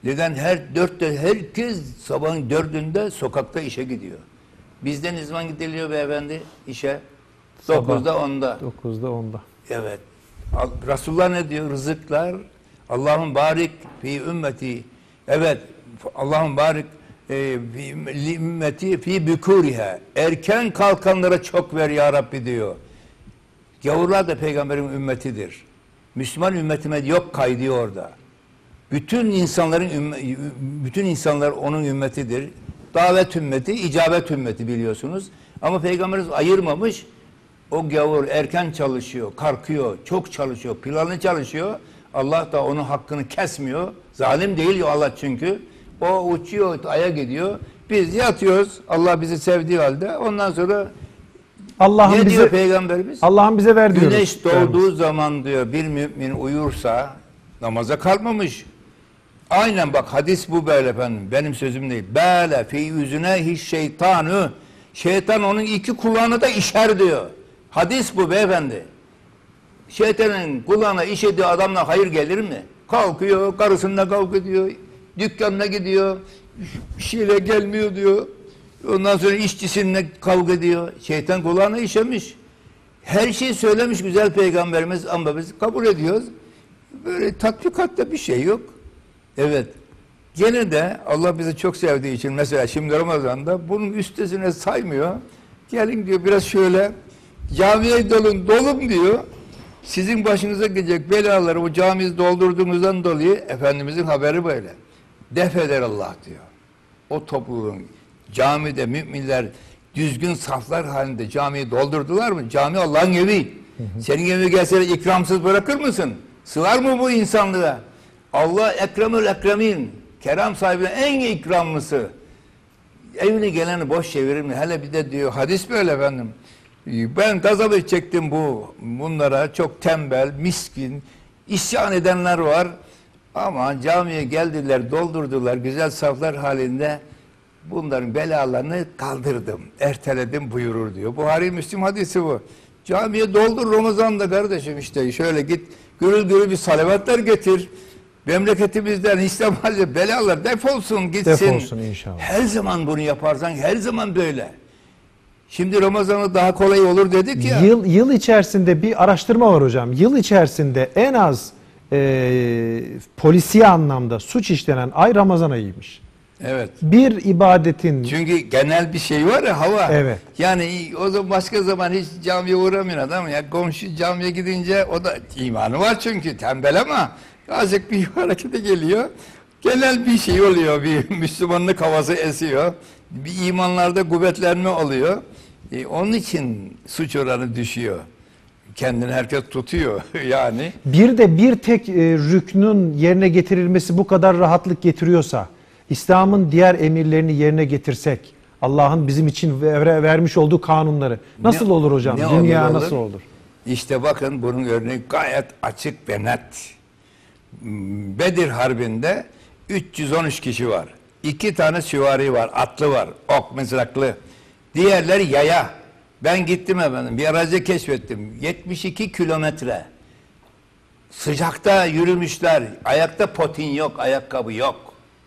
Neden? Her dörtte herkes sabahın dördünde sokakta işe gidiyor. Bizde ne zaman gidiliyor beyefendi işe? Dokuzda onda. Dokuzda onda. Evet. Resulullah ne diyor? Rızıklar. Allah'ın barik fi ümmeti. Evet. Allah'ın barik e, fi ümmeti fi bükuriha. Erken kalkanlara çok ver ya Rabbi diyor. Gavurlar da peygamberin ümmetidir. Müslüman ümmetime yok kaydı orada. Bütün insanların bütün insanlar onun ümmetidir. Davet ümmeti, icabet ümmeti biliyorsunuz. Ama peygamberimiz ayırmamış. O gavur erken çalışıyor, kalkıyor, çok çalışıyor, planlı çalışıyor. Allah da onun hakkını kesmiyor. Zalim değil Allah çünkü. O uçuyor, aya gidiyor. Biz yatıyoruz. Allah bizi sevdiği halde. Ondan sonra Allah'ın ne bize diyor peygamberimiz? Allah'ın bize verdiği Güneş doğduğu zaman diyor bir mümin uyursa namaza kalkmamış. Aynen bak hadis bu böyle efendim. Benim sözüm değil. Böyle fi yüzüne hiç şeytanı. Şeytan onun iki kulağını da işer diyor. Hadis bu beyefendi. Şeytanın kulağına işediği adamla hayır gelir mi? Kalkıyor, karısıyla kavga ediyor, dükkanına gidiyor, bir şeyle gelmiyor diyor. Ondan sonra işçisinle kavga ediyor. Şeytan kulağına işemiş. Her şeyi söylemiş güzel peygamberimiz ama biz kabul ediyoruz. Böyle tatbikatta bir şey yok. Evet. Gene de Allah bizi çok sevdiği için mesela şimdi Ramazan'da bunun üstesine saymıyor. Gelin diyor biraz şöyle camiye dolun, dolum diyor. Sizin başınıza gelecek belaları o camiyi doldurduğunuzdan dolayı Efendimizin haberi böyle. Def eder Allah diyor. O topluluğun camide müminler düzgün saflar halinde camiyi doldurdular mı? Cami Allah'ın evi. Hı hı. Senin evine gelse ikramsız bırakır mısın? Sığar mı bu insanlığa? Allah ekremül ekremin. Kerem sahibine en ikramlısı. Evine geleni boş çevirir mi? Hele bir de diyor hadis böyle efendim. Ben gazabı çektim bu bunlara, çok tembel, miskin, isyan edenler var. Ama camiye geldiler, doldurdular, güzel saflar halinde bunların belalarını kaldırdım, erteledim buyurur diyor. Buhari Müslim hadisi bu. Camiye doldur Ramazan'da kardeşim işte şöyle git, gürül gürül bir salavatlar getir. Memleketimizden İslam halde belalar defolsun gitsin. Defolsun inşallah. Her zaman bunu yaparsan her zaman böyle. Şimdi Ramazan'ı daha kolay olur dedik ya. Yıl, yıl içerisinde bir araştırma var hocam. Yıl içerisinde en az e, polisiye anlamda suç işlenen ay Ramazan ayıymış. Evet. Bir ibadetin... Çünkü genel bir şey var ya hava. Evet. Yani o zaman başka zaman hiç camiye uğramıyor adam ya. Komşu camiye gidince o da imanı var çünkü tembel ama azıcık bir harekete geliyor. Genel bir şey oluyor. Bir Müslümanlık havası esiyor. Bir imanlarda kuvvetlenme oluyor. E, onun için suç oranı düşüyor. Kendini herkes tutuyor yani. Bir de bir tek e, rüknün yerine getirilmesi bu kadar rahatlık getiriyorsa, İslam'ın diğer emirlerini yerine getirsek, Allah'ın bizim için ver, vermiş olduğu kanunları nasıl ne, olur hocam? Dünya olur, nasıl olur? İşte bakın bunun örneği gayet açık ve net. Bedir Harbi'nde üç yüz on üç kişi var. İki tane süvari var, atlı var, ok mızraklı. Diğerleri yaya. Ben gittim efendim, bir arazi keşfettim. yetmiş iki kilometre. Sıcakta yürümüşler. Ayakta potin yok, ayakkabı yok.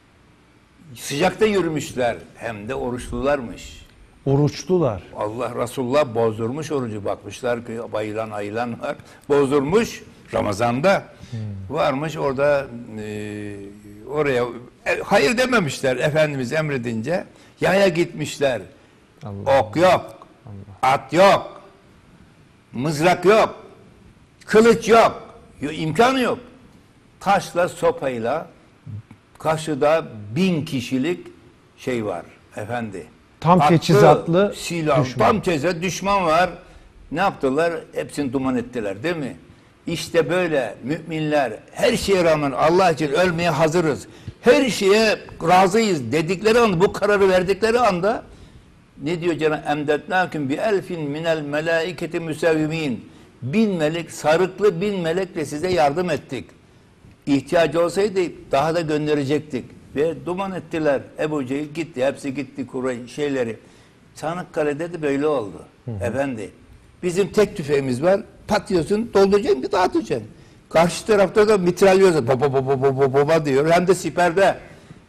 Sıcakta yürümüşler. Hem de oruçlularmış. Oruçlular. Allah Resulullah bozdurmuş orucu. Bakmışlar ki bayılan ayılan var. Bozdurmuş Ramazan'da. Hmm. Varmış orada e, oraya e, hayır dememişler Efendimiz emredince. Yaya gitmişler. Allah. Ok yok. Allah. At yok. Mızrak yok. Kılıç yok. İmkanı yok. Taşla sopayla karşıda bin kişilik şey var efendi. Tam Atlı, teçhizatlı silah, düşman. tam teçhizat düşman var. Ne yaptılar? Hepsini duman ettiler değil mi? İşte böyle müminler her şeye rağmen Allah için ölmeye hazırız. Her şeye razıyız dedikleri anda, bu kararı verdikleri anda ne diyor Cenab-ı Emdetnâküm bi elfin minel melâiketi müsevvimin. Bin melek, sarıklı bin melekle size yardım ettik. İhtiyacı olsaydı daha da gönderecektik. Ve duman ettiler. Ebu Cehil gitti. Hepsi gitti Kureyş şeyleri. Çanakkale'de de böyle oldu. Hı hı. Efendi. Bizim tek tüfeğimiz var. Patlıyorsun, dolduracaksın, bir dağıtacaksın. Karşı tarafta da mitralyoz baba baba baba baba diyor. Hem de siperde.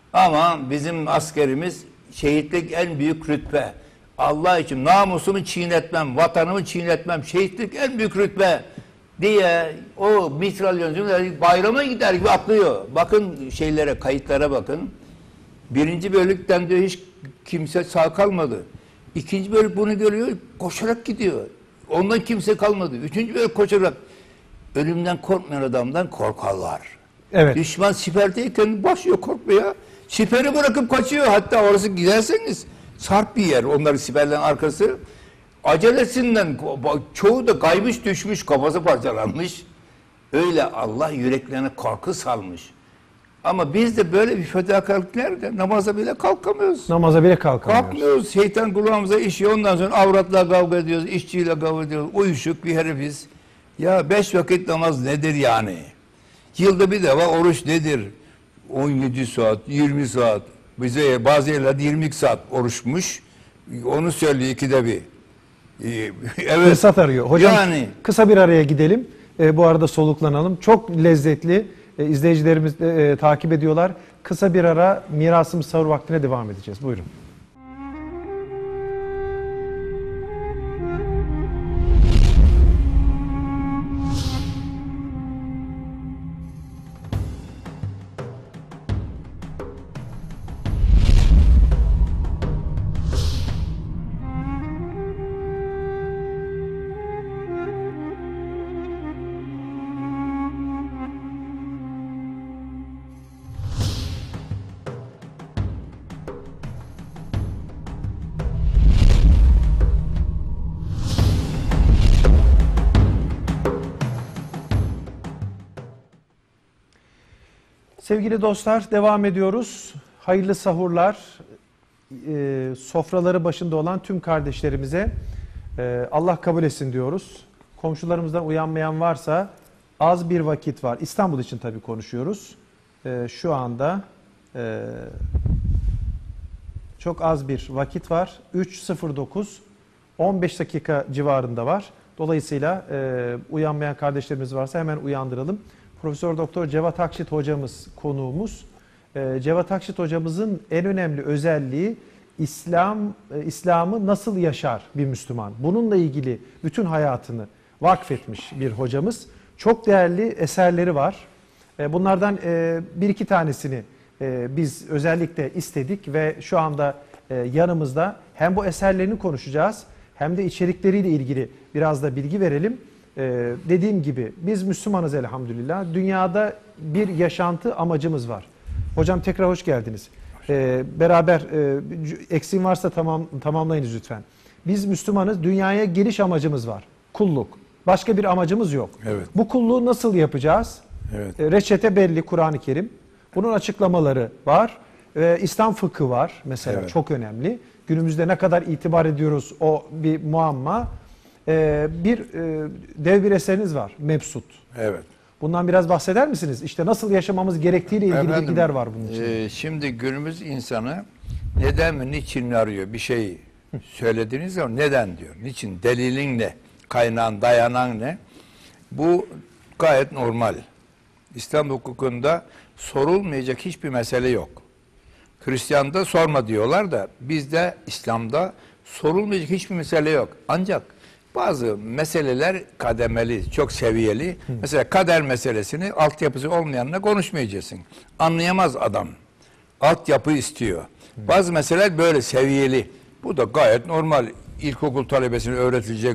Ama bizim askerimiz şehitlik en büyük rütbe. Allah için namusumu çiğnetmem, vatanımı çiğnetmem, şehitlik en büyük rütbe diye o mitralyoncu bayrama gider gibi atlıyor. Bakın şeylere, kayıtlara bakın. Birinci bölükten diyor hiç kimse sağ kalmadı. İkinci bölük bunu görüyor, koşarak gidiyor. Ondan kimse kalmadı. Üçüncü bölük koşarak. Ölümden korkmayan adamdan korkarlar. Evet. Düşman siperdeyken başlıyor korkmaya. Siperi bırakıp kaçıyor. Hatta orası giderseniz sarp bir yer. Onların siperlerin arkası. Acelesinden çoğu da kaymış düşmüş, kafası parçalanmış. Öyle Allah yüreklerine korku salmış. Ama biz de böyle bir fedakarlık nerede? Namaza bile kalkamıyoruz. Namaza bile kalkamıyoruz. Kalkmıyoruz. Şeytan kulağımıza işiyor. Ondan sonra avratla kavga ediyoruz. İşçiyle kavga ediyoruz. Uyuşuk bir herifiz. Ya beş vakit namaz nedir yani? Yılda bir defa oruç nedir? on yedi saat, yirmi saat. Bize bazı yerlerde yirmi saat oruçmuş. Onu söylüyor ikide bir. Evet. Fırsat arıyor. Hocam yani, kısa bir araya gidelim. E, bu arada soluklanalım. Çok lezzetli. E, izleyicilerimiz de e, takip ediyorlar. Kısa bir ara mirasımız sahur vaktine devam edeceğiz. Buyurun. Sevgili dostlar, devam ediyoruz. Hayırlı sahurlar. E, sofraları başında olan tüm kardeşlerimize e, Allah kabul etsin diyoruz. Komşularımızdan uyanmayan varsa az bir vakit var. İstanbul için tabii konuşuyoruz. E, şu anda e, çok az bir vakit var. üç sıfır dokuz, on beş dakika civarında var. Dolayısıyla e, uyanmayan kardeşlerimiz varsa hemen uyandıralım. Profesör Doktor Cevat Akşit hocamız konuğumuz. Ee, Cevat Akşit hocamızın en önemli özelliği İslam e, İslam'ı nasıl yaşar bir Müslüman. Bununla ilgili bütün hayatını vakfetmiş bir hocamız. Çok değerli eserleri var. E, bunlardan e, bir iki tanesini e, biz özellikle istedik ve şu anda e, yanımızda hem bu eserlerini konuşacağız hem de içerikleriyle ilgili biraz da bilgi verelim. Ee, dediğim gibi biz Müslümanız elhamdülillah. Dünyada bir yaşantı amacımız var. Hocam tekrar hoş geldiniz. Ee, beraber e, eksiğin varsa tamam tamamlayınız lütfen. Biz Müslümanız. Dünyaya geliş amacımız var. Kulluk. Başka bir amacımız yok. Evet. Bu kulluğu nasıl yapacağız? Evet. E, reçete belli, Kur'an-ı Kerim. Bunun açıklamaları var. E, İslam fıkhı var mesela, evet. çok önemli. Günümüzde ne kadar itibar ediyoruz o bir muamma. Ee, bir e, dev bir eseriniz var, Mebsut. Evet. Bundan biraz bahseder misiniz? İşte nasıl yaşamamız gerektiğiyle ilgili Efendim, bilgiler var bunun için. E, şimdi günümüz insanı neden mi, niçin mi arıyor? Bir şey söylediğiniz zaman neden diyor. Niçin? Delilin ne? Kaynağın, dayanan ne? Bu gayet normal. İslam hukukunda sorulmayacak hiçbir mesele yok. Hristiyan'da sorma diyorlar da bizde İslam'da sorulmayacak hiçbir mesele yok. Ancak bazı meseleler kademeli, çok seviyeli. Hı. Mesela kader meselesini altyapısı olmayanla konuşmayacaksın. Anlayamaz adam. Altyapı istiyor. Hı. Bazı meseleler böyle seviyeli. Bu da gayet normal. İlkokul talebesine öğretilecek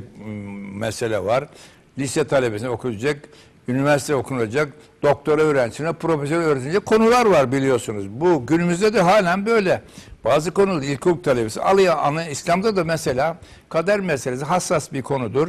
mesele var. Lise talebesine okuyacak, üniversite okunacak, doktora öğrencisine, profesör öğretilecek konular var biliyorsunuz. Bu günümüzde de halen böyle. Bazı konular ilkokul talebesi alıyor ama İslam'da da mesela kader meselesi hassas bir konudur.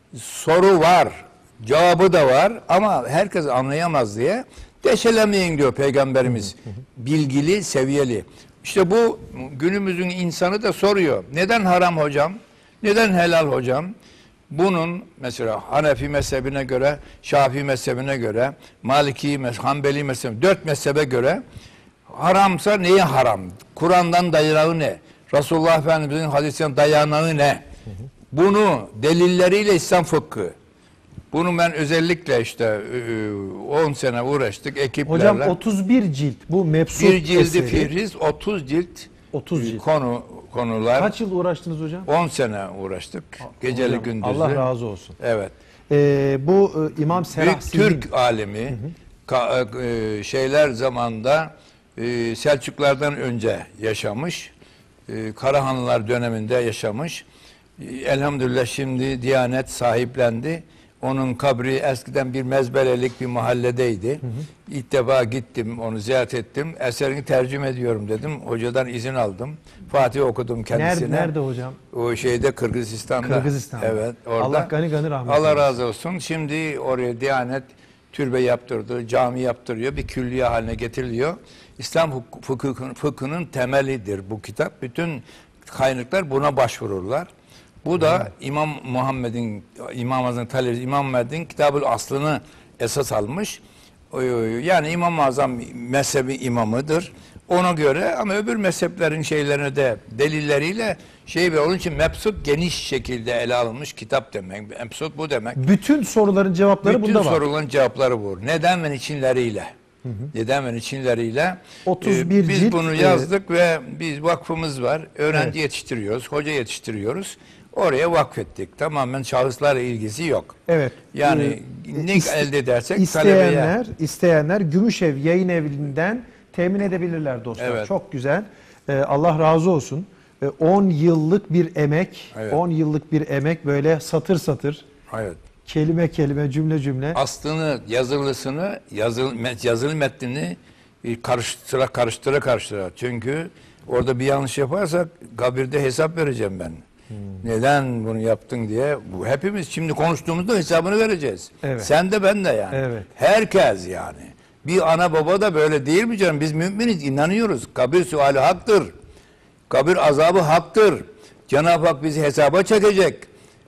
Soru var, cevabı da var ama herkes anlayamaz diye deşelemeyin diyor Peygamberimiz. Bilgili, seviyeli. İşte bu günümüzün insanı da soruyor. Neden haram hocam? Neden helal hocam? Bunun mesela Hanefi mezhebine göre, Şafii mezhebine göre, Maliki mezhebine, Hanbeli mezhebine, dört mezhebe göre haramsa neye haram? Kur'an'dan dayanağı ne? Resulullah Efendimiz'in hadisinden dayanağı ne? Bunu delilleriyle İslam fıkhı. Bunu ben özellikle işte on sene uğraştık ekiplerle. Hocam otuz bir cilt bu Mebsut bir cildi eseri. Fihriz, otuz cilt otuz cilt. konu konular. Kaç yıl uğraştınız hocam? on sene uğraştık. Geceli Hocam, gündüzlü. Allah razı olsun. Evet. Ee, bu e, İmam Serah Büyük Silin. Türk alimi ka- e, şeyler zamanında e, Selçuklardan önce yaşamış. E, Karahanlılar döneminde yaşamış. E, elhamdülillah şimdi Diyanet sahiplendi. Onun kabri eskiden bir mezbelelik bir mahalledeydi. Hı hı. İlk defa gittim, onu ziyaret ettim. Eserini tercüme ediyorum dedim. Hocadan izin aldım. Fatih okudum kendisine. Nerede, nerede hocam? O şeyde Kırgızistan'da. Kırgızistan'da. Evet, orada. Allah gani gani rahmet Allah eylesin. razı olsun. Şimdi oraya Diyanet türbe yaptırdı, cami yaptırıyor, bir külliye haline getiriliyor. İslam huk- fıkhının, fıkhının temelidir bu kitap. Bütün kaynaklar buna başvururlar. Bu da evet. İmam Muhammed'in, İmam Azam talebesi İmam Muhammed'in Kitab-ül Aslını esas almış. Yani İmam-ı Azam mezhebi imamıdır. Ona göre ama öbür mezheplerin şeylerini de delilleriyle şey ve onun için Mebsut geniş şekilde ele alınmış kitap demek. Mebsut bu demek. Bütün soruların cevapları Bütün bunda var. Bütün soruların cevapları bu. Neden ve niçinleriyle. Hı hı. Neden ve niçinleriyle. otuz bir ee, biz cilt, bunu yazdık e... ve biz vakfımız var. Öğrenci evet. yetiştiriyoruz, hoca yetiştiriyoruz. Oraya vakfettik. Tamamen şahıslarla ilgisi yok. Evet. Yani ee, ne iste, elde edersek isteyenler, talebeye. isteyenler Gümüşev Yayın Evi'nden temin edebilirler dostlar. Evet. Çok güzel. Ee, Allah razı olsun. Ee, on yıllık bir emek, evet. on yıllık bir emek böyle satır satır. Evet. Kelime kelime, cümle cümle. Aslını, yazılısını, yazılı, yazılı metnini karıştıra karıştıra karıştıra. Çünkü orada bir yanlış yaparsak kabirde hesap vereceğim ben. Hmm. Neden bunu yaptın diye. Bu hepimiz şimdi konuştuğumuzda hesabını vereceğiz. Evet. Sen de ben de yani. Evet. Herkes yani. Bir ana baba da böyle değil mi canım? Biz müminiz, inanıyoruz. Kabir suali haktır. Kabir azabı haktır. Cenab-ı Hak bizi hesaba çekecek.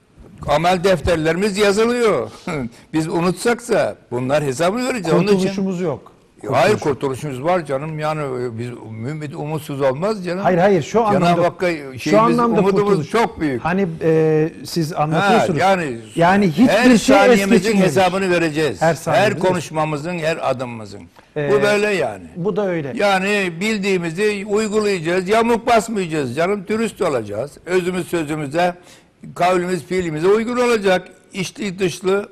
Amel defterlerimiz yazılıyor. Biz unutsaksa bunlar hesabını vereceğiz. Kurtuluşumuz için... yok. Kurtuluş. Hayır kurtuluşumuz var canım. Yani biz mümin umutsuz olmaz canım. Hayır hayır şu Cenab-ı anlamda Hakk'a şu anlamda umudumuz kurtuluş. çok büyük. Hani e, siz anlatıyorsunuz. Ha, yani yani hiçbir her şey es saniyemizin geçilmemiş. hesabını vereceğiz. Her, her konuşmamızın, her adımımızın. Ee, bu böyle yani. Bu da öyle. Yani bildiğimizi uygulayacağız. Yamuk basmayacağız canım. Dürüst olacağız. Özümüz sözümüze, kavlimiz fiilimize uygun olacak. İçli dışlı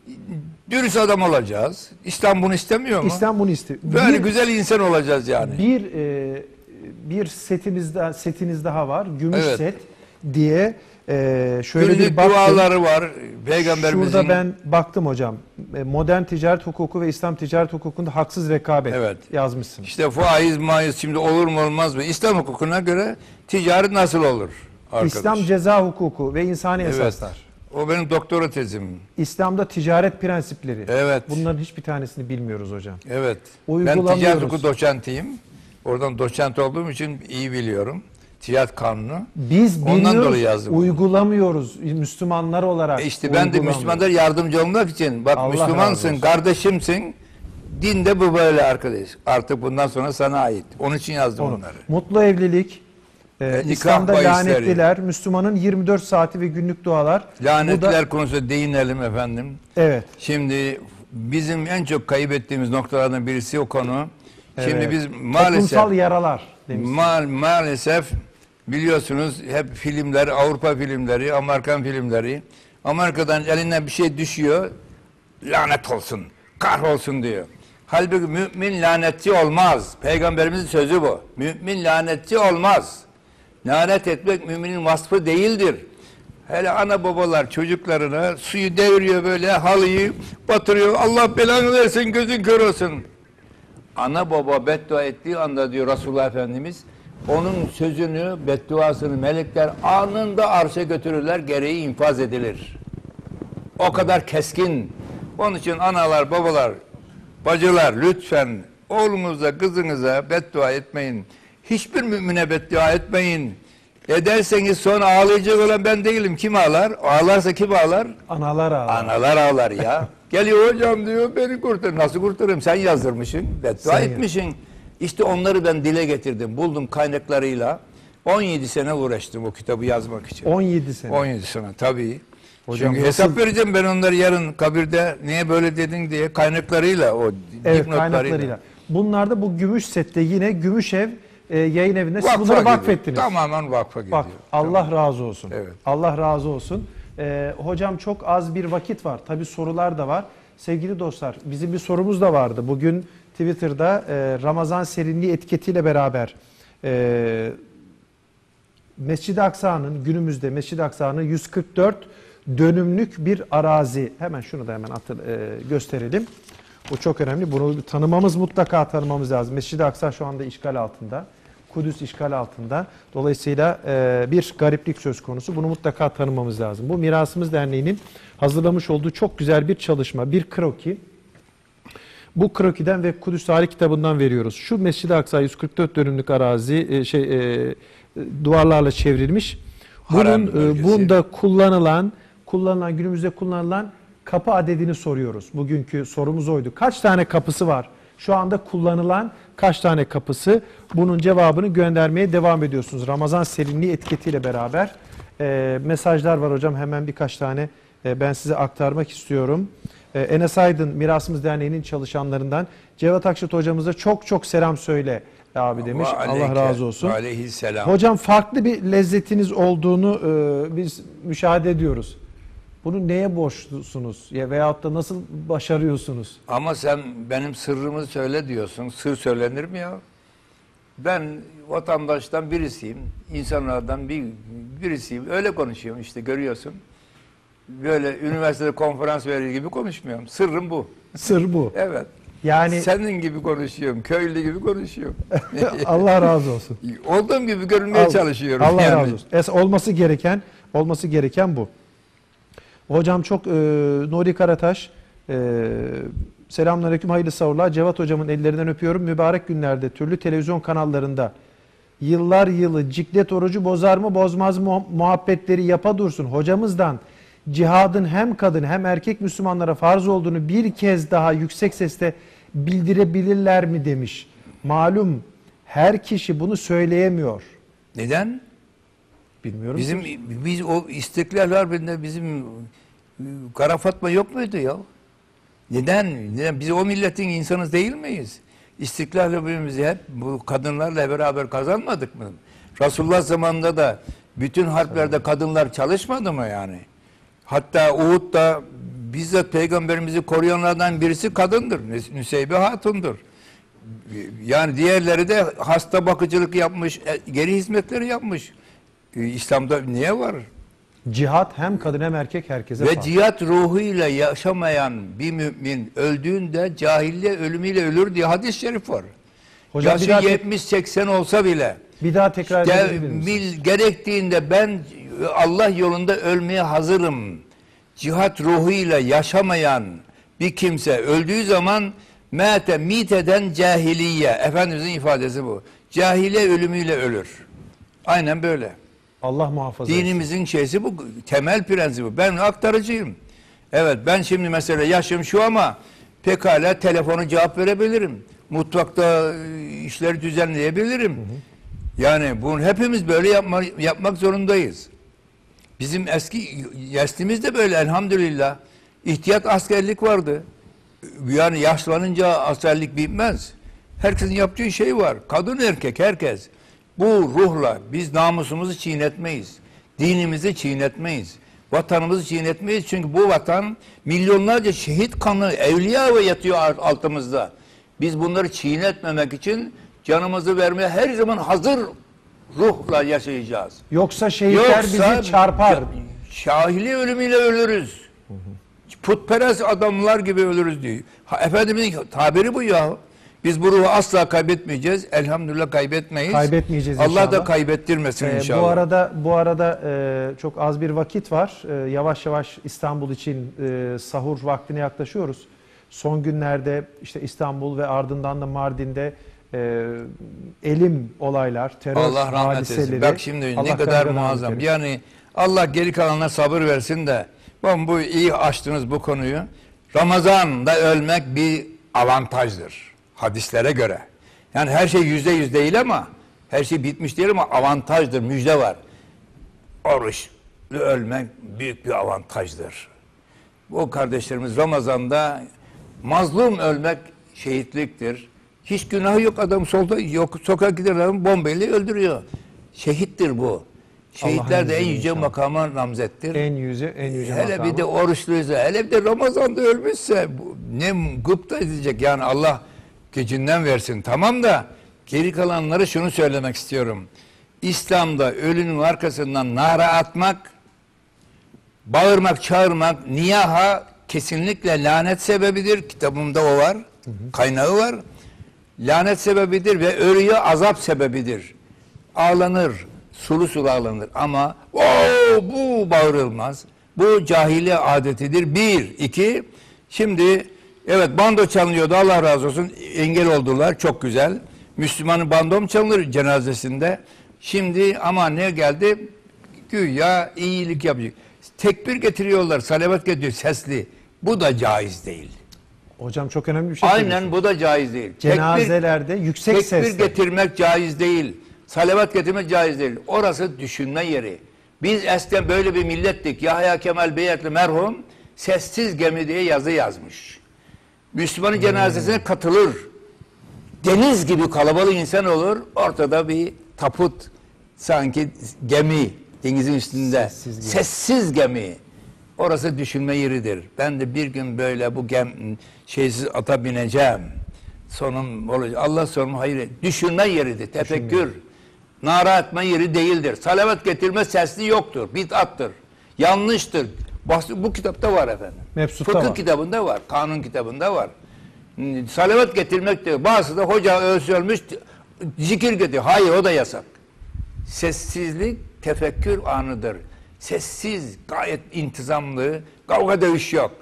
dürüst adam olacağız. İslam bunu istemiyor mu? İslam bunu istiyor. Böyle bir, güzel insan olacağız yani. Bir e, bir setimiz setiniz daha var. Gümüş evet. set diye e, şöyle Günlük bir baktım. duaları var. Peygamberimizin. Şurada ben baktım hocam. Modern ticaret hukuku ve İslam ticaret hukukunda haksız rekabet evet. yazmışsınız. İşte faiz, maiz şimdi olur mu olmaz mı? İslam hukukuna göre ticaret nasıl olur? Arkadaş. İslam ceza hukuku ve insani evet. esaslar. O benim doktora tezim. İslam'da ticaret prensipleri. Evet. Bunların hiçbir tanesini bilmiyoruz hocam. Evet. Ben ticaret hukuku doçentiyim. Oradan doçent olduğum için iyi biliyorum. Ticaret kanunu. Biz Ondan biliyoruz, dolayı yazdım. Uygulamıyoruz Müslümanlar olarak. E işte ben de Müslümanlar yardımcı olmak için. Bak Allah Müslümansın, kardeşimsin. Din de bu böyle arkadaş. Artık bundan sonra sana ait. Onun için yazdım Onu. bunları. Mutlu evlilik. Ee, İslam'da lanetliler, Müslümanın yirmi dört saati ve günlük dualar. Lanetliler da... konusunda değinelim efendim. Evet. Şimdi bizim en çok kaybettiğimiz noktalardan birisi o konu. Evet. Şimdi biz maalesef toplumsal yaralar ma maalesef biliyorsunuz hep filmler, Avrupa filmleri, Amerikan filmleri. Amerika'dan elinden bir şey düşüyor. Lanet olsun, kahrolsun diyor. Halbuki mümin lanetçi olmaz. Peygamberimizin sözü bu. Mümin lanetçi olmaz. Lanet etmek müminin vasfı değildir. Hele ana babalar çocuklarına suyu deviriyor böyle, halıyı batırıyor. Allah belanı versin, gözün kör olsun. Ana baba beddua ettiği anda diyor Resulullah Efendimiz, onun sözünü, bedduasını melekler anında arşa götürürler, gereği infaz edilir. O kadar keskin. Onun için analar, babalar, bacılar lütfen oğlunuza, kızınıza beddua etmeyin. Hiçbir mümine beddua etmeyin. Ederseniz sonra ağlayacak olan ben değilim. Kim ağlar? Ağlarsa kim ağlar? Analar ağlar. Analar ağlar ya. Geliyor hocam diyor beni kurtar. Nasıl kurtarırım? Sen yazdırmışsın. Beddua Sen etmişsin. Ya. İşte onları ben dile getirdim. Buldum kaynaklarıyla. on yedi sene uğraştım o kitabı yazmak için. on yedi sene. on yedi sene tabii. Hocam Çünkü nasıl- hesap vereceğim ben onları yarın kabirde niye böyle dedin diye kaynaklarıyla o Evet, dipnotlarıyla. kaynaklarıyla. Bunlar da bu Gümüş Set'te yine Gümüşev e, yayın evinde siz Vakfa bunları gidiyor. vakfettiniz. Tamamen vakfa gidiyor. Bak Allah razı olsun. Evet. Allah razı olsun. Ee, hocam çok az bir vakit var. Tabii sorular da var. Sevgili dostlar bizim bir sorumuz da vardı. Bugün Twitter'da e, Ramazan serinliği etiketiyle beraber e, Mescid-i Aksa'nın günümüzde Mescid-i Aksa'nın yüz kırk dört dönümlük bir arazi. Hemen şunu da hemen hatır, e, gösterelim. Bu çok önemli. Bunu bir tanımamız mutlaka tanımamız lazım. Mescid-i Aksa şu anda işgal altında. Kudüs işgal altında. Dolayısıyla e, bir gariplik söz konusu. Bunu mutlaka tanımamız lazım. Bu Mirasımız Derneği'nin hazırlamış olduğu çok güzel bir çalışma, bir kroki. Bu krokiden ve Kudüs Tarih kitabından veriyoruz. Şu Mescid-i Aksa yüz kırk dört dönümlük arazi e, şey e, duvarlarla çevrilmiş. Harem Bunun bölgesi. e, bunda kullanılan kullanılan günümüzde kullanılan kapı adedini soruyoruz. Bugünkü sorumuz oydu. Kaç tane kapısı var? Şu anda kullanılan kaç tane kapısı? Bunun cevabını göndermeye devam ediyorsunuz. Ramazan serinliği etiketiyle beraber e, mesajlar var hocam. Hemen birkaç tane e, ben size aktarmak istiyorum. E, Enes Aydın Mirasımız Derneği'nin çalışanlarından Cevat Akşat hocamıza çok çok selam söyle abi demiş. Ve Allah aleyke razı olsun. ve aleyhisselam. Hocam farklı bir lezzetiniz olduğunu e, biz müşahede ediyoruz. Bunu neye borçlusunuz ya veyahut da nasıl başarıyorsunuz? Ama sen benim sırrımı söyle diyorsun. Sır söylenir mi ya? Ben vatandaştan birisiyim. İnsanlardan bir birisiyim. Öyle konuşuyorum işte görüyorsun. Böyle üniversitede konferans verir gibi konuşmuyorum. Sırrım bu. Sır bu. Evet. Yani Senin gibi konuşuyorum. Köylü gibi konuşuyorum. Allah razı olsun. Olduğum gibi görünmeye Al- çalışıyorum. Allah yani. razı olsun. Es olması gereken olması gereken bu. Hocam çok e, Nuri Karataş e, selamünaleyküm, hayırlı sahurlar. Cevat hocamın ellerinden öpüyorum. Mübarek günlerde türlü televizyon kanallarında yıllar yılı ciklet orucu bozar mı bozmaz mı muhabbetleri yapa dursun. Hocamızdan cihadın hem kadın hem erkek Müslümanlara farz olduğunu bir kez daha yüksek sesle bildirebilirler mi demiş. Malum her kişi bunu söyleyemiyor. Neden? Bilmiyorum. Bizim biz o İstiklal Harbi'nde bizim e, Kara Fatma yok muydu ya? Neden? Neden? Biz o milletin insanı değil miyiz? İstiklal Harbi'mizi hep bu kadınlarla beraber kazanmadık mı? Resulullah zamanında da bütün harplerde kadınlar çalışmadı mı yani? Hatta Uhud'da bizzat peygamberimizi koruyanlardan birisi kadındır. Nüseybe Hatun'dur. Yani diğerleri de hasta bakıcılık yapmış, geri hizmetleri yapmış. İslam'da niye var? Cihat hem kadın hem erkek herkese Ve farz. cihat ruhuyla yaşamayan bir mümin öldüğünde cahiliye ölümüyle ölür diye hadis-i şerif var. Hocam bir Yaşı daha, tek- yetmiş seksen olsa bile bir daha tekrar de- edebilir misiniz? bil- gerektiğinde ben Allah yolunda ölmeye hazırım. Cihat ruhuyla yaşamayan bir kimse öldüğü zaman mete miteden cahiliye. Efendimizin ifadesi bu. Cahiliye ölümüyle ölür. Aynen böyle. Allah muhafaza etsin. Dinimizin şeysi bu. Temel prensibi. Ben aktarıcıyım. Evet ben şimdi mesela yaşım şu ama pekala telefonu cevap verebilirim. Mutfakta e, işleri düzenleyebilirim. Hı hı. Yani bunu hepimiz böyle yapma, yapmak zorundayız. Bizim eski neslimiz de böyle elhamdülillah. İhtiyat askerlik vardı. Yani yaşlanınca askerlik bitmez. Herkesin yaptığı şey var. Kadın erkek herkes. Bu ruhla biz namusumuzu çiğnetmeyiz. Dinimizi çiğnetmeyiz. Vatanımızı çiğnetmeyiz. Çünkü bu vatan milyonlarca şehit kanı, evliya ve yatıyor altımızda. Biz bunları çiğnetmemek için canımızı vermeye her zaman hazır ruhla yaşayacağız. Yoksa şehitler bizi çarpar. Şahili ölümüyle ölürüz. Hı hı. Putperest adamlar gibi ölürüz diyor. Ha, Efendimizin tabiri bu ya. Biz bu ruhu asla kaybetmeyeceğiz. Elhamdülillah kaybetmeyiz. Kaybetmeyeceğiz Allah inşallah. da kaybettirmesin Ee, inşallah. bu arada bu arada e, çok az bir vakit var. E, yavaş yavaş İstanbul için e, sahur vaktine yaklaşıyoruz. Son günlerde işte İstanbul ve ardından da Mardin'de e, elim olaylar, terör Allah rahmet hadiseleri. etsin. Bak şimdi Allah ne kadar kaybeden muazzam. rahmet Yani Allah geri kalanına sabır versin de ben bu iyi açtınız bu konuyu. Ramazan'da ölmek bir avantajdır. Hadislere göre. Yani her şey yüzde yüz değil ama Her şey bitmiş değil ama avantajdır, müjde var. Oruçlu ölmek büyük bir avantajdır. O kardeşlerimiz Ramazan'da mazlum ölmek şehitliktir. Hiç günahı yok, adam solda yok, sokak gider adam bombayla öldürüyor. Şehittir bu. Şehitler de en yüce inşallah. Makama namzettir. En yüce, en yüce hele makamı. Bir de oruçluysa, hele bir de Ramazan'da ölmüşse bu, ne gıpta edecek yani, Allah gecinden versin. Tamam da geri kalanları şunu söylemek istiyorum. İslam'da ölünün arkasından nara atmak, bağırmak, çağırmak, niyaha kesinlikle lanet sebebidir. Kitabımda o var. Hı hı. Kaynağı var. Lanet sebebidir ve ölüye azap sebebidir. Ağlanır. Sulu sulu ağlanır. Ama o bu bağırılmaz. Bu cahiliye adetidir. Bir. iki. Şimdi evet, bando çalınıyordu. Allah razı olsun. Engel oldular. Çok güzel. Müslümanın bando mu çalınır cenazesinde? Şimdi ama ne geldi? Güya iyilik yapacak. Tekbir getiriyorlar. Salavat getiriyor. Sesli. Bu da caiz değil. Hocam çok önemli bir şey. Aynen, bu da caiz değil. Cenazelerde tekbir, yüksek tekbir sesle. Tekbir getirmek caiz değil. Salavat getirmek caiz değil. Orası düşünme yeri. Biz eskiden böyle bir millettik. Yahya Kemal Beyatlı merhum sessiz gemi diye yazı yazmış. Müslümanın hmm. cenazesine katılır. Deniz gibi kalabalık insan olur. Ortada bir taput, sanki gemi denizin üstünde. Sessiz gemi. Sessiz gemi. Orası düşünme yeridir. Ben de bir gün böyle bu gem şeysiz ata bineceğim. Sonum olacak. Allah sonumu hayır. Düşünme yeridir. Tefekkür. Düşünme. Nara etme yeri değildir. Salavat getirme sesli yoktur. Bid'attır. Yanlıştır. Bu kitapta var efendim. Mebsutta Fıkıh var. kitabında var. Kanun kitabında var. Salavat getirmek de, bazısı da hoca ölsü ölmüş zikir getiriyor. Hayır, o da yasak. Sessizlik tefekkür anıdır. Sessiz, gayet intizamlı, kavga dövüş yok.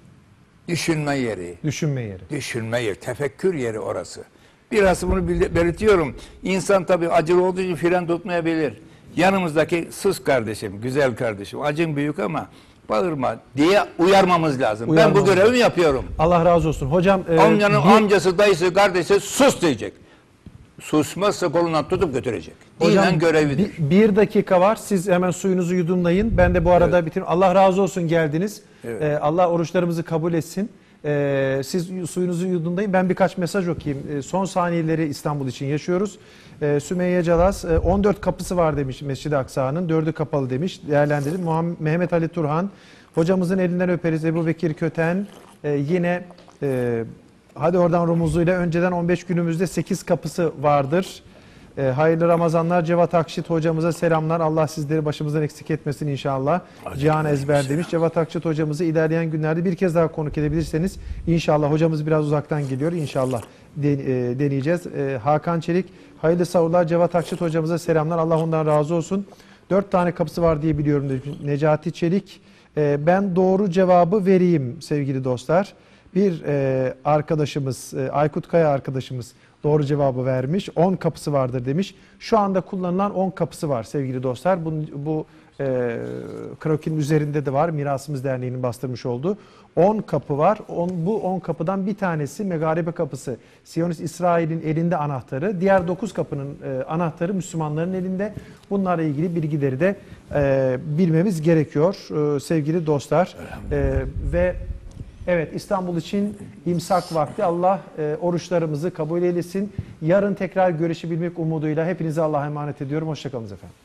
Düşünme yeri. Düşünme yeri. Düşünme yeri, tefekkür yeri orası. Biraz bunu belirtiyorum. İnsan tabii acılı olduğu için fren tutmayabilir. Yanımızdaki sus kardeşim, güzel kardeşim, acın büyük ama bağırma diye uyarmamız lazım. Uyarmamız ben bu görevimi yapıyorum. Allah razı olsun. Hocam e, amcanın bir... amcası, dayısı, kardeşi sus diyecek. Susmazsa kolundan tutup götürecek. Dinen görevidir. Bir, bir dakika var. Siz hemen suyunuzu yudumlayın. Ben de bu arada evet. bitireyim. Allah razı olsun geldiniz. Evet. Ee, Allah oruçlarımızı kabul etsin. Ee, siz suyunuzu yudumlayın. Ben birkaç mesaj okuyayım. Ee, son saniyeleri İstanbul için yaşıyoruz. Ee, Sümeyye Calas e, on dört kapısı var demiş Mescid-i Aksa'nın. dördü kapalı demiş. Değerlendirin. Muhammed, Mehmet Ali Turhan. Hocamızın elinden öperiz. Ebu Bekir Köten. E, yine e, hadi oradan rumuzuyla önceden on beş günümüzde sekiz kapısı vardır. E, hayırlı Ramazanlar. Cevat Akşit hocamıza selamlar. Allah sizleri başımızdan eksik etmesin inşallah. Acaba Cihan Ezber demiş. Cevat Akşit hocamızı ilerleyen günlerde bir kez daha konuk edebilirseniz inşallah. Hocamız biraz uzaktan geliyor. İnşallah den, e, deneyeceğiz. E, Hakan Çelik. Hayırlı savurlar. Cevat Akşit hocamıza selamlar. Allah ondan razı olsun. Dört tane kapısı var diye biliyorum demiş. Necati Çelik. E, ben doğru cevabı vereyim sevgili dostlar. Bir e, arkadaşımız, e, Aykut Kaya arkadaşımız doğru cevabı vermiş. on kapısı vardır demiş. Şu anda kullanılan on kapısı var sevgili dostlar. Bu, bu e, krokinin üzerinde de var. Mirasımız Derneği'nin bastırmış olduğu. on kapı var. on, bu on kapıdan bir tanesi Megarebe kapısı. Siyonist İsrail'in elinde anahtarı. Diğer dokuz kapının e, anahtarı Müslümanların elinde. Bunlarla ilgili bilgileri de e, bilmemiz gerekiyor e, sevgili dostlar. E, ve evet, İstanbul için imsak vakti. Allah e, oruçlarımızı kabul eylesin. Yarın tekrar görüşebilmek umuduyla hepinize Allah'a emanet ediyorum. Hoşçakalın efendim.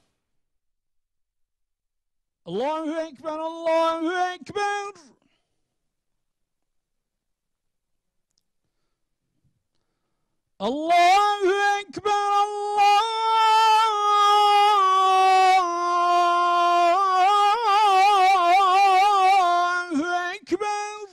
Allahu Ekber, Allahu Ekber. Allahu Ekber, Allahu Ekber.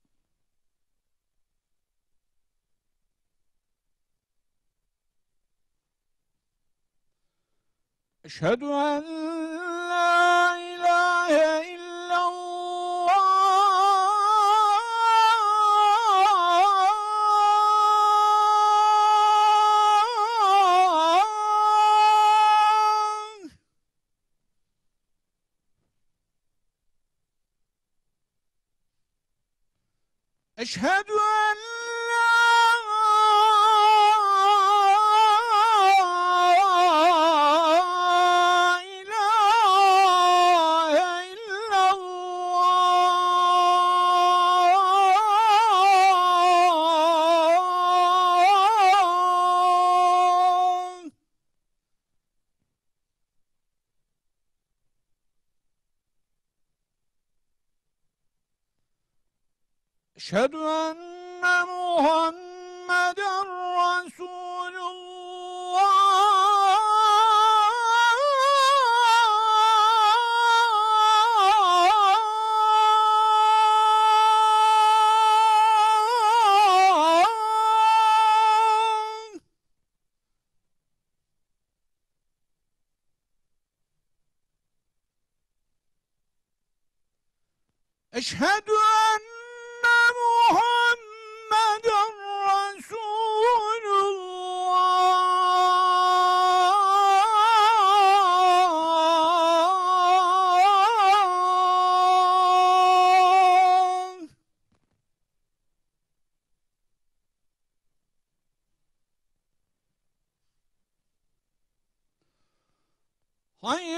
Eşhedü en la ilahe illallah. Eşhedü en la Eşhedü enne Muhammeden Resulullah. Eşhedü enne Muhammeden Resulullah. Hayya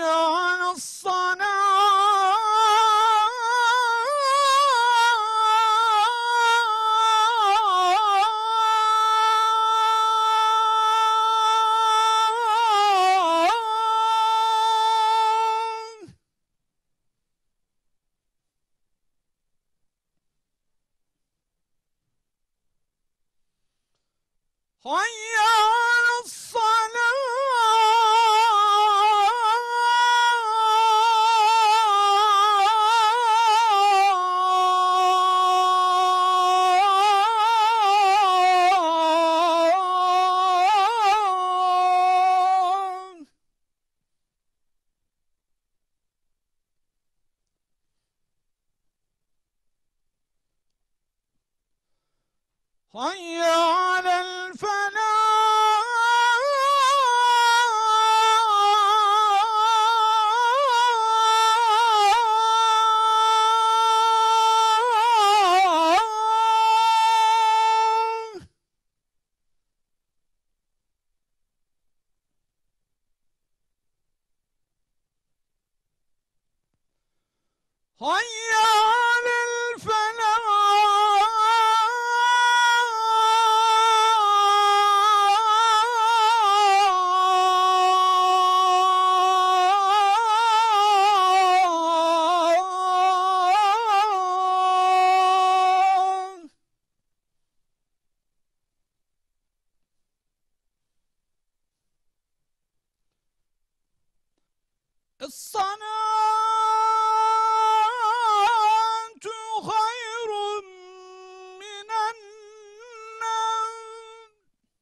alassalah. Hayya alassalah. Hayya alel felah. Hayya alel felah. Es-salatu hayrun minen nevm.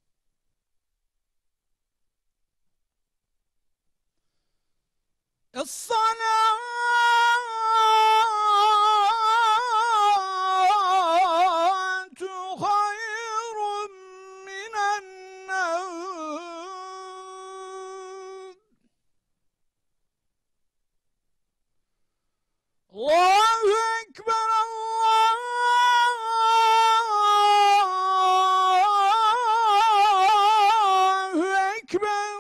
Es-salatu hayrun minen nevm. Allahu Ekber, Allahu Ekber.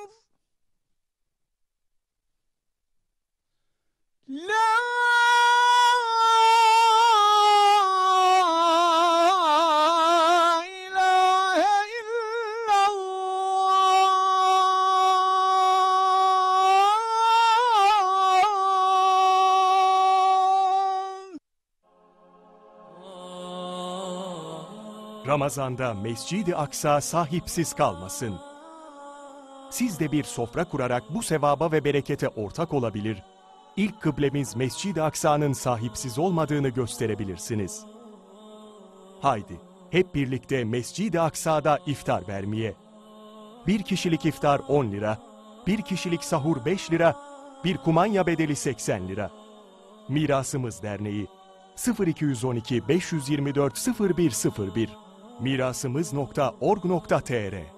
La ilahe illallah. Ramazanda Mescid-i Aksa sahipsiz kalmasın. Siz de bir sofra kurarak bu sevaba ve berekete ortak olabilir, İlk kıblemiz Mescid-i Aksa'nın sahipsiz olmadığını gösterebilirsiniz. Haydi, hep birlikte Mescid-i Aksa'da iftar vermeye. Bir kişilik iftar on lira, bir kişilik sahur beş lira, bir kumanya bedeli seksen lira. Mirasımız Derneği sıfır iki yüz on iki beş yüz yirmi dört sıfır bir sıfır bir mirasımız nokta org nokta tr